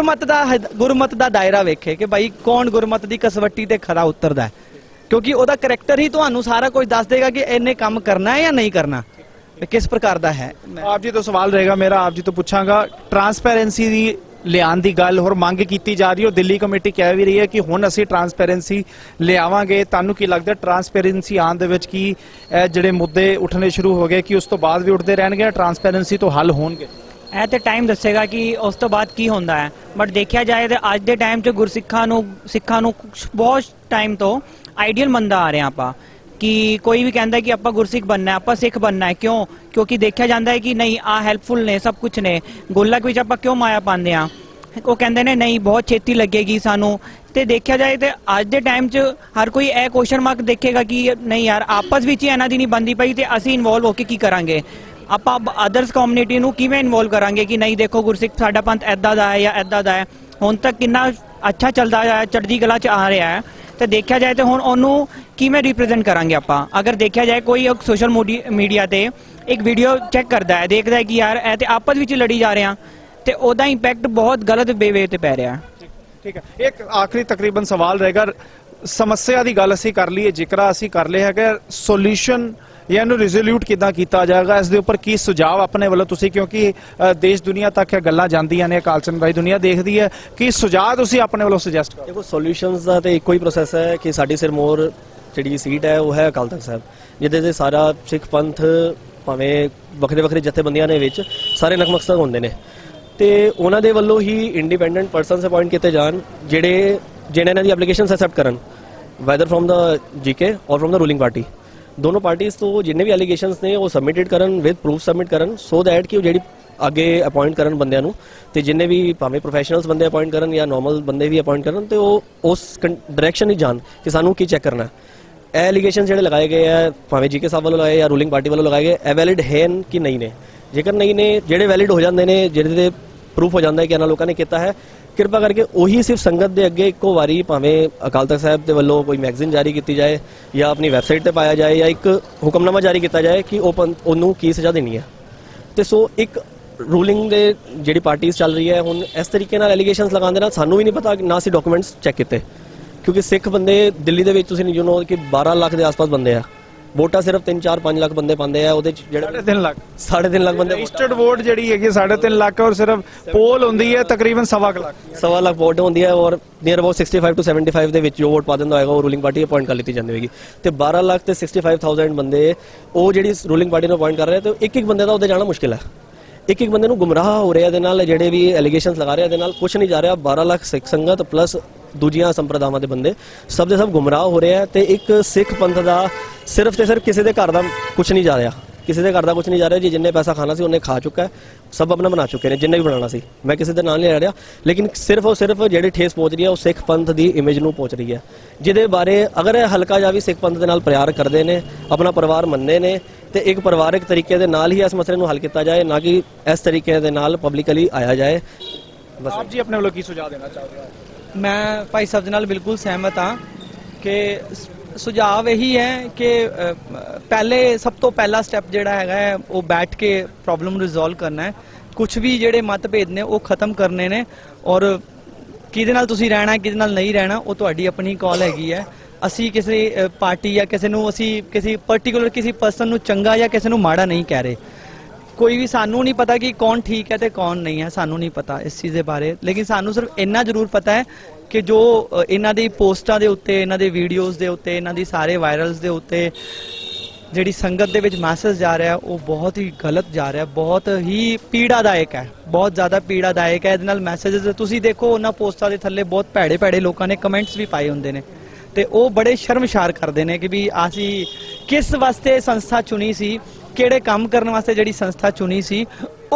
ਗੁਰਮਤ ਦਾ ਦਾਇਰਾ ਵੇਖੇ ਕਿ ਭਾਈ ਕੌਣ ਗੁਰਮਤ ਦੀ ਕਸਵੱਟੀ ਤੇ ਖਰਾ ਉਤਰਦਾ ਹੈ, ਕਿਉਂਕਿ ਉਹਦਾ ਕਰੈਕਟਰ ਹੀ ਤੁਹਾਨੂੰ ਸਾਰਾ ਕੁਝ ਦੱਸ ਦੇਗਾ ਕਿ ਇਹਨੇ ਕੰਮ ਕਰਨਾ ਹੈ ਜਾਂ ਨਹੀਂ ਕਰਨਾ, ਕਿਸ ਪ੍ਰਕਾਰ ਦਾ ਹੈ। ਆਪ ਜੀ ਤੋਂ ਸਵਾਲ ਰਹੇਗਾ ਮੇਰਾ, ਆਪ ਜੀ ਤੋਂ ਪੁੱਛਾਂਗਾ, ਟਰਾਂਸਪੇਰੈਂਸੀ ਦੀ ਲਿਆਉਣ ਦੀ ਗੱਲ ਹੋਰ ਮੰਗ ਕੀਤੀ ਜਾ ਰਹੀ ਹੈ, ਦਿੱਲੀ ਕਮੇਟੀ ਕਹਿ ਵੀ ਰਹੀ ਹੈ ਕਿ ਹੁਣ ਅਸੀਂ ਟਰਾਂਸਪੇਰੈਂਸੀ ਲਿਆਵਾਂਗੇ। ਤੁਹਾਨੂੰ ਕੀ ਲੱਗਦਾ ਟਰਾਂਸਪੇਰੈਂਸੀ ਆਉਣ ਦੇ ਵਿੱਚ ਕੀ ਜਿਹੜੇ ਮੁੱਦੇ ਉੱਠਣੇ ਸ਼ੁਰੂ ਹੋ ਗਏ ਕਿ ਉਸ ਤੋਂ ਬਾਅਦ ਵੀ ਉੱਠਦੇ ਰਹਿਣਗੇ, ਟਰਾਂਸਪੇਰੈਂਸੀ ਤੋਂ ਹੱਲ ਹੋਣਗੇ? ਇਹ ਤੇ ਟਾਈਮ ਦੱਸੇਗਾ ਕਿ ਉਸ ਤੋਂ ਬਾਅਦ ਕੀ ਹੁੰਦਾ ਹੈ, ਬਟ ਦੇਖਿਆ ਜਾਏ ਤਾਂ ਅੱਜ ਦੇ ਟਾਈਮ 'ਚ ਸਿੱਖਾਂ ਨੂੰ ਬਹੁਤ ਟਾਈਮ ਤੋਂ ਆਈਡੀਅਲ ਮੰਨਦਾ ਆ ਰਹੇ ਆਪਾਂ ਕਿ ਕੋਈ ਵੀ ਕਹਿੰਦਾ ਕਿ ਆਪਾਂ ਗੁਰਸਿੱਖ ਬਣਨਾ ਹੈ, ਆਪਾਂ ਸਿੱਖ ਬਣਨਾ ਹੈ। ਕਿਉਂ? ਕਿਉਂਕਿ ਦੇਖਿਆ ਜਾਂਦਾ ਹੈ ਕਿ ਨਹੀਂ ਆ ਹੈਲਪਫੁਲ ਨੇ, ਸਭ ਕੁਝ ਨੇ। ਗੋਲਕ ਵਿੱਚ ਆਪਾਂ ਕਿਉਂ ਮਾਇਆ ਪਾਉਂਦੇ ਆ? ਉਹ ਕਹਿੰਦੇ ਨੇ ਨਹੀਂ ਬਹੁਤ ਛੇਤੀ ਲੱਗੇਗੀ ਸਾਨੂੰ। ਤੇ ਦੇਖਿਆ ਜਾਏ ਤੇ ਅੱਜ ਦੇ ਟਾਈਮ 'ਚ ਹਰ ਕੋਈ ਇਹ ਕੁਐਸਚਨ ਮਾਰਕ ਦੇਖੇਗਾ ਕਿ ਨਹੀਂ ਯਾਰ ਆਪਸ ਵਿੱਚ ਹੀ ਇਹਨਾਂ ਦੀ ਨਹੀਂ ਬਣਦੀ ਪਈ ਤੇ ਅਸੀਂ ਇਨਵੋਲਵ ਹੋ ਕੇ ਕੀ ਕਰਾਂਗੇ, ਆਪਾਂ ਅਦਰਸ ਕਮਿਊਨਿਟੀ ਨੂੰ ਕਿਵੇਂ ਇਨਵੋਲਵ ਕਰਾਂਗੇ ਕਿ ਨਹੀਂ ਦੇਖੋ ਗੁਰਸਿੱਖ ਸਾਡਾ ਪੰਥ ਇੱਦਾਂ ਦਾ ਹੈ ਜਾਂ ਇੱਦਾਂ ਦਾ ਹੈ। ਹੁਣ ਤੱਕ ਕਿੰਨਾ ਅੱਛਾ ਚੱਲਦਾ ਹੈ, ਚੜ੍ਹਦੀ ਕਲਾ 'ਚ ਆ ਰਿਹਾ ਹੈ, ਤੇ ਦੇਖਿਆ ਜਾਏ ਤੇ ਹੁਣ ਉਹਨੂੰ ਕਿਵੇਂ ਰਿਪਰੈਜ਼ੈਂਟ ਕਰਾਂਗੇ ਆਪਾਂ? ਅਗਰ ਦੇਖਿਆ ਜਾਏ ਕੋਈ ਸੋਸ਼ਲ ਮੀਡੀਆ ਤੇ ਇੱਕ ਵੀਡੀਓ ਚੈੱਕ ਕਰਦਾ ਹੈ, ਦੇਖਦਾ ਹੈ ਕਿ ਯਾਰ ਇਹ ਤੇ ਆਪਸ ਵਿੱਚ ਲੜੀ ਜਾ ਰਹੇ ਆ, ਤੇ ਉਹਦਾ ਇੰਪੈਕਟ ਬਹੁਤ ਗਲਤ ਵੇ ਤੇ ਪੈ ਰਿਹਾ। ਠੀਕ ਹੈ, ਇੱਕ ਆਖਰੀ ਤਕਰੀਬਨ ਸਵਾਲ ਰਹੇਗਾ, ਸਮੱਸਿਆ ਦੀ ਗੱਲ ਅਸੀਂ ਕਰ ਲਈਏ, ਜ਼ਿਕਰ ਅਸੀਂ ਕਰ ਲਿਆ ਹੈਗਾ, ਸੋਲੂਸ਼ਨ ਜਾਂ ਇਹਨੂੰ ਰਿਜ਼ੋਲੂਟ ਕਿੱਦਾਂ ਕੀਤਾ ਜਾਏਗਾ, ਇਸ ਦੇ ਉੱਪਰ ਕੀ ਸੁਝਾਅ ਆਪਣੇ ਵੱਲੋਂ ਤੁਸੀਂ, ਕਿਉਂਕਿ ਦੇਸ਼ ਦੁਨੀਆ ਤੱਕ ਇਹ ਗੱਲਾਂ ਜਾਂਦੀਆਂ ਨੇ, ਅਕਾਲ ਚੰਦ ਭਾਈ ਦੁਨੀਆ ਦੇਖਦੀ ਹੈ, ਕੀ ਸੁਝਾਅ ਤੁਸੀਂ ਆਪਣੇ ਵੱਲੋਂ ਸੁਜੈਸਟ ਕਰੋ? ਦੇਖੋ ਸੋਲੂਸ਼ਨਸ ਦਾ ਤੇ ਇੱਕੋ ਹੀ ਪ੍ਰੋਸੈਸ ਹੈ ਕਿ ਸਾਡੀ ਸਿਰਮੌਰ ਜਿਹੜੀ ਸੀਟ ਹੈ ਉਹ ਹੈ ਅਕਾਲ ਤਖਤ ਸਾਹਿਬ, ਜਿਹਦੇ ਤੇ ਸਾਰਾ ਸਿੱਖ ਪੰਥ ਭਾਵੇਂ ਵੱਖਰੇ ਜਥੇਬੰਦੀਆਂ ਦੇ ਵਿੱਚ ਸਾਰੇ ਨਤਮਸਤਕ ਹੁੰਦੇ ਨੇ, ਤੇ ਉਹਨਾਂ ਦੇ ਵੱਲੋਂ ਹੀ ਇੰਡੀਪੈਂਡੈਂਟ ਪਰਸਨਸ ਅਪਾਇੰਟ ਕੀਤੇ ਜਾਣ ਜਿਹੜੇ ਇਹਨਾਂ ਦੀ ਐਪਲੀਕੇਸ਼ਨਸ ਐਕਸੈਪਟ ਕਰਨ, whether from the GK or from the ruling party. ਦੋਨੋਂ ਪਾਰਟੀਜ਼ ਤੋਂ ਜਿੰਨੇ ਵੀ ਐਲੀਗੇਸ਼ਨਸ ਨੇ ਉਹ ਸਬਮਿਟਡ ਕਰਨ, ਵਿਦ ਪ੍ਰੂਫ ਸਬਮਿਟ ਕਰਨ, ਸੋ ਦੈਟ ਕਿ ਉਹ ਜਿਹੜੀ ਅੱਗੇ ਅਪਾਇੰਟ ਕਰਨ ਬੰਦਿਆਂ ਨੂੰ, ਤੇ ਜਿੰਨੇ ਵੀ ਭਾਵੇਂ ਪ੍ਰੋਫੈਸ਼ਨਲਸ ਬੰਦੇ ਅਪਾਇੰਟ ਕਰਨ ਜਾਂ ਨੋਰਮਲ ਬੰਦੇ ਵੀ ਅਪਾਇੰਟ ਕਰਨ, ਤੇ ਉਹ ਉਸ ਡਾਇਰੈਕਸ਼ਨ ਹੀ ਜਾਣ ਕਿ ਸਾਨੂੰ ਕੀ ਚੈੱਕ ਕਰਨਾ। ਇਹ ਐਲੀਗੇਸ਼ਨ ਜਿਹੜੇ ਲਗਾਏ ਗਏ ਆ ਭਾਵੇਂ ਜੀਕੇ ਸਾਹਿਬ ਵੱਲੋਂ ਲਗਾਏ ਜਾਂ ਰੂਲਿੰਗ ਪਾਰਟੀ ਵੱਲੋਂ ਲਗਾਏ ਗਏ, ਇਹ ਵੈਲਿਡ ਹਨ ਕਿ ਨਹੀਂ ਨੇ? ਜੇਕਰ ਨਹੀਂ ਨੇ, ਜਿਹੜੇ ਵੈਲਿਡ ਹੋ ਜਾਂਦੇ ਨੇ, ਜਿਹਦੇ ਤੇ ਪ੍ਰੂਫ ਹੋ ਜਾਂਦਾ ਹੈ ਕਿ ਇਹਨਾਂ ਲੋਕਾਂ ਨੇ ਕੀਤਾ ਹੈ, ਕਿਰਪਾ ਕਰਕੇ ਉਹੀ ਸਿਰਫ ਸੰਗਤ ਦੇ ਅੱਗੇ ਇੱਕੋ ਵਾਰੀ ਭਾਵੇਂ ਅਕਾਲ ਤਖਤ ਸਾਹਿਬ ਦੇ ਵੱਲੋਂ ਕੋਈ ਮੈਗਜ਼ੀਨ ਜਾਰੀ ਕੀਤੀ ਜਾਏ ਜਾਂ ਆਪਣੀ ਵੈਬਸਾਈਟ ਤੇ ਪਾਇਆ ਜਾਏ ਜਾਂ ਇੱਕ ਹੁਕਮਨਾਮਾ ਜਾਰੀ ਕੀਤਾ ਜਾਏ ਕਿ ਉਹਨੂੰ ਕੀ ਸਜ਼ਾ ਦੇਣੀ ਹੈ। ਤੇ ਸੋ ਇੱਕ ਰੂਲਿੰਗ ਦੇ ਜਿਹੜੀ ਪਾਰਟੀਜ਼ ਚੱਲ ਰਹੀ ਹੈ ਹੁਣ ਇਸ ਤਰੀਕੇ ਨਾਲ ਐਲੀਗੇਸ਼ਨਸ ਲਗਾਉਣ ਦੇ ਨਾਲ ਸਾਨੂੰ ਵੀ ਨਹੀਂ ਪਤਾ ਨਾ ਅਸੀਂ ਡਾਕੂਮੈਂਟਸ ਚੈੱਕ ਕੀਤੇ, ਕਿਉਂਕਿ ਸਿੱਖ ਬੰਦੇ ਦਿੱਲੀ ਦੇ ਵਿੱਚ ਤੁਸੀਂ ਯੂ ਨੋ ਕਿ 12 ਲੱਖ ਦੇ ਆਸ-ਪਾਸ ਬੰਦੇ ਆ, ਵੋਟਾਂ ਸਿਰਫ 3-4-5 ਲੱਖ ਬੰਦੇ ਪਾਉਂਦੇ ਆ, ਉਹਦੇ ਚ ਜਿਹੜੇ 3.5 ਲੱਖ ਬੰਦੇ ਰਜਿਸਟਰਡ ਵੋਟ ਜਿਹੜੀ ਹੈਗੀ 3.5 ਲੱਖ ਔਰ ਸਿਰਫ ਪੋਲ ਹੁੰਦੀ ਹੈ ਤਕਰੀਬਨ 1.25 ਲੱਖ ਵੋਟ ਹੁੰਦੀ ਹੈ ਔਰ ਨੀਅਰ ਅਬਾਊਟ 65 to 75 ਦੇ ਵਿੱਚ ਜੋ ਵੋਟ ਪਾ ਦਿੰਦਾ ਹੋਏਗਾ ਉਹ ਰੂਲਿੰਗ ਪਾਰਟੀ ਅਪਾਇੰਟ ਕਰ ਲਿੱਤੀ ਜਾਂਦੀ ਹੋਏਗੀ। ਤੇ 12 ਲੱਖ ਤੇ 65,000 ਬੰਦੇ ਉਹ ਜਿਹੜੀ ਰੂਲਿੰਗ ਪਾਰਟੀ ਨੂੰ ਅਪਾਇੰਟ ਕਰ ਰਹੇ ਤੇ ਇੱਕ ਬੰਦੇ ਦਾ ਉਹਦੇ ਜਾਣਾ ਮੁਸ਼ਕਿਲ ਹੈ। ਇੱਕ ਬੰਦੇ ਨੂੰ ਗੁੰਮਰਾਹ ਹੋ ਰਿਹਾ ਇਹਦੇ ਨਾਲ, ਜਿਹੜੇ ਵੀ ਐਲੀਗੇਸ਼ਨਸ ਲਗਾ ਰਹੇ ਇਹਦੇ ਨਾਲ ਕੁਝ ਨਹੀਂ ਜਾ ਰਿਹਾ। 12 ਲੱਖ ਸਿੱਖ ਸੰਗਤ ਪਲੱਸ ਦੂਜੀਆਂ ਸੰਪਰਦਾਵਾਂ ਦੇ ਬੰਦੇ ਸਭ ਦੇ ਸਭ ਗੁੰਮਰਾਹ ਹੋ ਰਹੇ ਆ ਤੇ ਇੱਕ ਸਿੱਖ ਪੰਥ ਦਾ ਸਿਰਫ ਤੇ ਸਿਰਫ ਕਿਸੇ ਦੇ ਘਰ ਦਾ ਕੁਝ ਨਹੀਂ ਜਾ ਰਿਹਾ, ਕਿਸੇ ਦੇ ਘਰ ਦਾ ਕੁਝ ਨਹੀਂ ਜਾ ਰਿਹਾ ਜੀ। ਜਿੰਨੇ ਪੈਸਾ ਖਾਣਾ ਸੀ ਉਹਨੇ ਖਾ ਚੁੱਕਾ ਹੈ, ਸਭ ਆਪਣਾ ਬਣਾ ਚੁੱਕੇ ਨੇ ਜਿੰਨੇ ਵੀ ਬਣਾਉਣਾ ਸੀ। ਮੈਂ ਕਿਸੇ ਦੇ ਨਾਂ ਨਹੀਂ ਲੈ ਰਿਹਾ, ਲੇਕਿਨ ਸਿਰਫ ਔਰ ਸਿਰਫ ਜਿਹੜੀ ਠੇਸ ਪਹੁੰਚ ਰਹੀ ਹੈ ਉਹ ਸਿੱਖ ਪੰਥ ਦੀ ਇਮੇਜ ਨੂੰ ਪਹੁੰਚ ਰਹੀ ਹੈ, ਜਿਹਦੇ ਬਾਰੇ ਅਗਰ ਇਹ ਹਲਕਾ ਜਿਹਾ ਵੀ ਸਿੱਖ ਪੰਥ ਦੇ ਨਾਲ ਪਿਆਰ ਕਰਦੇ ਨੇ, ਆਪਣਾ ਪਰਿਵਾਰ ਮੰਨਦੇ ਨੇ ਤੇ ਇੱਕ ਪਰਿਵਾਰਕ ਤਰੀਕੇ ਦੇ ਨਾਲ ਹੀ ਇਸ ਮਸਲੇ ਨੂੰ ਹੱਲ ਕੀਤਾ ਜਾਏ, ਨਾ ਕਿ ਇਸ ਤਰੀਕੇ ਦੇ ਨਾਲ ਪਬਲਿਕਲੀ ਆਇਆ ਜਾਏ। ਆਪ ਜੀ ਆਪਣੇ ਵੱਲੋਂ ਕੀ ਸੁਝਾਅ ਦੇਣਾ ਚਾਹੁੰਦੇ ਹੋ? ਮੈਂ ਭਾਈ ਸਾਹਿਬ ਦੇ ਨਾਲ ਬਿਲਕੁਲ ਸਹਿਮਤ ਹਾਂ ਕਿ ਸੁਝਾਅ ਇਹੀ ਹੈ ਕਿ ਪਹਿਲੇ ਸਭ ਤੋਂ ਪਹਿਲਾ ਸਟੈਪ ਜਿਹੜਾ ਹੈਗਾ ਹੈ ਉਹ ਬੈਠ ਕੇ ਪ੍ਰੋਬਲਮ ਨੂੰ ਰਿਜ਼ੋਲਵ ਕਰਨਾ ਹੈ। ਕੁਝ ਵੀ ਜਿਹੜੇ ਮਤਭੇਦ ਨੇ ਉਹ ਖਤਮ ਕਰਨੇ ਨੇ ਔਰ ਕਿਹਦੇ ਨਾਲ ਤੁਸੀਂ ਰਹਿਣਾ ਕਿਹਦੇ ਨਾਲ ਨਹੀਂ ਰਹਿਣਾ ਉਹ ਤੁਹਾਡੀ ਆਪਣੀ ਕਾਲ ਹੈਗੀ ਹੈ। ਅਸੀਂ ਕਿਸੇ ਪਾਰਟੀ ਜਾਂ ਕਿਸੇ ਨੂੰ ਅਸੀਂ ਕਿਸੇ ਪਾਰਟਿਕੂਲਰ ਕਿਸੇ ਪਰਸਨ ਨੂੰ ਚੰਗਾ ਜਾਂ ਕਿਸੇ ਨੂੰ ਮਾੜਾ ਨਹੀਂ ਕਹਿ ਰਹੇ। ਕੋਈ ਵੀ ਸਾਨੂੰ ਨਹੀਂ ਪਤਾ ਕਿ ਕੌਣ ਠੀਕ ਹੈ ਤੇ ਕੌਣ ਨਹੀਂ ਹੈ, ਸਾਨੂੰ ਨਹੀਂ ਪਤਾ ਇਸ ਚੀਜ਼ ਦੇ ਬਾਰੇ, ਲੇਕਿਨ ਸਾਨੂੰ ਸਿਰਫ ਇੰਨਾ ਜ਼ਰੂਰ ਪਤਾ ਹੈ ਕਿ ਜੋ ਇਹਨਾਂ ਦੀ ਪੋਸਟਾਂ ਦੇ ਉੱਤੇ, ਇਹਨਾਂ ਦੇ ਵੀਡੀਓਜ਼ ਦੇ ਉੱਤੇ, ਇਹਨਾਂ ਦੀ ਸਾਰੇ ਵਾਇਰਲਸ ਦੇ ਉੱਤੇ ਜਿਹੜੀ ਸੰਗਤ ਦੇ ਵਿੱਚ ਮੈਸੇਜ ਜਾ ਰਿਹਾ ਉਹ ਬਹੁਤ ਹੀ ਗਲਤ ਜਾ ਰਿਹਾ, ਬਹੁਤ ਹੀ ਪੀੜਾਦਾਇਕ ਹੈ, ਬਹੁਤ ਜ਼ਿਆਦਾ ਪੀੜਾਦਾਇਕ ਹੈ। ਇਹਦੇ ਨਾਲ ਮੈਸੇजेस ਤੁਸੀਂ ਦੇਖੋ ਉਹਨਾਂ ਪੋਸਟਾਂ ਦੇ ਥੱਲੇ ਬਹੁਤ ਭੈੜੇ ਲੋਕਾਂ ਨੇ ਕਮੈਂਟਸ ਵੀ ਪਾਏ ਹੁੰਦੇ ਨੇ ਤੇ ਉਹ ਬੜੇ ਸ਼ਰਮਸ਼ਾਰ ਕਰਦੇ ਨੇ ਕਿ ਵੀ ਅਸੀਂ ਕਿਸ ਵਾਸਤੇ ਸੰਸਥਾ ਚੁਣੀ ਸੀ, ਕਿਹੜੇ ਕੰਮ ਕਰਨ ਵਾਸਤੇ ਜਿਹੜੀ ਸੰਸਥਾ ਚੁਣੀ ਸੀ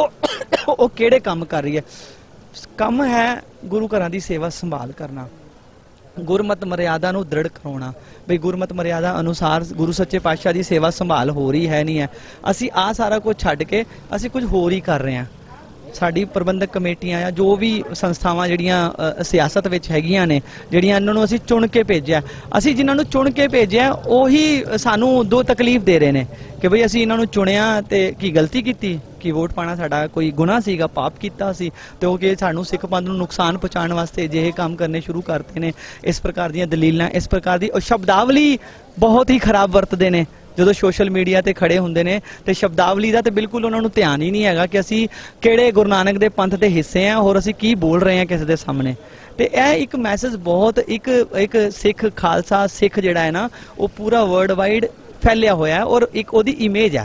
ਉਹ ਕਿਹੜੇ ਕੰਮ ਕਰ ਰਹੀ ਹੈ। ਕੰਮ ਹੈ ਗੁਰੂ ਘਰਾਂ ਦੀ ਸੇਵਾ ਸੰਭਾਲ ਕਰਨਾ, ਗੁਰਮਤ ਮਰਿਆਦਾ ਨੂੰ ਦ੍ਰਿੜ ਕਰਾਉਣਾ, ਬਈ ਗੁਰਮਤ ਮਰਿਆਦਾ ਅਨੁਸਾਰ ਗੁਰੂ ਸੱਚੇ ਪਾਤਸ਼ਾਹ ਦੀ ਸੇਵਾ ਸੰਭਾਲ ਹੋ ਰਹੀ ਹੈ ਨਹੀਂ ਹੈ। ਅਸੀਂ ਆਹ ਸਾਰਾ ਕੁਝ ਛੱਡ ਕੇ ਅਸੀਂ ਕੁਝ ਹੋਰ ਹੀ ਕਰ ਰਹੇ ਹਾਂ। ਸਾਡੀ ਪ੍ਰਬੰਧਕ ਕਮੇਟੀਆਂ ਆ ਜੋ ਵੀ ਸੰਸਥਾਵਾਂ ਜਿਹੜੀਆਂ ਸਿਆਸਤ ਵਿੱਚ ਹੈਗੀਆਂ ਨੇ, ਜਿਹੜੀਆਂ ਇਹਨਾਂ ਨੂੰ ਅਸੀਂ ਚੁਣ ਕੇ ਭੇਜਿਆ, ਅਸੀਂ ਜਿਨ੍ਹਾਂ ਨੂੰ ਚੁਣ ਕੇ ਭੇਜਿਆ ਉਹੀ ਸਾਨੂੰ ਦੋ ਤਕਲੀਫ ਦੇ ਰਹੇ ਨੇ ਕਿ ਬਈ ਅਸੀਂ ਇਹਨਾਂ ਨੂੰ ਚੁਣਿਆ ਤੇ ਕੀ ਗਲਤੀ ਕੀਤੀ, ਕਿ ਵੋਟ ਪਾਣਾ ਸਾਡਾ ਕੋਈ ਗੁਨਾਹ ਸੀਗਾ, ਪਾਪ ਕੀਤਾ ਸੀ ਤੇ ਉਹ ਕਿ ਸਾਨੂੰ ਸਿੱਖ ਪੰਥ ਨੂੰ ਨੁਕਸਾਨ ਪਹੁੰਚਾਉਣ ਵਾਸਤੇ ਅਜਿਹੇ ਕੰਮ ਕਰਨੇ ਸ਼ੁਰੂ ਕਰਤੇ ਨੇ। ਇਸ ਪ੍ਰਕਾਰ ਦੀਆਂ ਦਲੀਲਾਂ, ਇਸ ਪ੍ਰਕਾਰ ਦੀ ਸ਼ਬਦਾਵਲੀ ਬਹੁਤ ਹੀ ਖਰਾਬ ਵਰਤਦੇ ਨੇ ਜਦੋਂ ਸੋਸ਼ਲ ਮੀਡੀਆ ਤੇ ਖੜੇ ਹੁੰਦੇ ਨੇ ਤੇ ਸ਼ਬਦਾਵਲੀ ਦਾ ਤੇ ਬਿਲਕੁਲ ਉਹਨਾਂ ਨੂੰ ਧਿਆਨ ਹੀ ਨਹੀਂ ਹੈਗਾ ਕਿ ਅਸੀਂ ਕਿਹੜੇ ਗੁਰੂ ਨਾਨਕ ਦੇ ਪੰਥ ਦੇ ਹਿੱਸੇ ਆ ਹੋਰ ਅਸੀਂ ਕੀ ਬੋਲ ਰਹੇ ਹਾਂ ਕਿਸੇ ਦੇ ਸਾਹਮਣੇ। ਤੇ ਇਹ ਇੱਕ ਮੈਸੇਜ ਬਹੁਤ ਇੱਕ ਸਿੱਖ ਖਾਲਸਾ ਸਿੱਖ ਜਿਹੜਾ ਹੈ ਨਾ ਉਹ ਪੂਰਾ ਵਰਲਡ ਵਾਈਡ ਫੈਲਿਆ ਹੋਇਆ ਔਰ ਇੱਕ ਉਹਦੀ ਇਮੇਜ ਹੈ।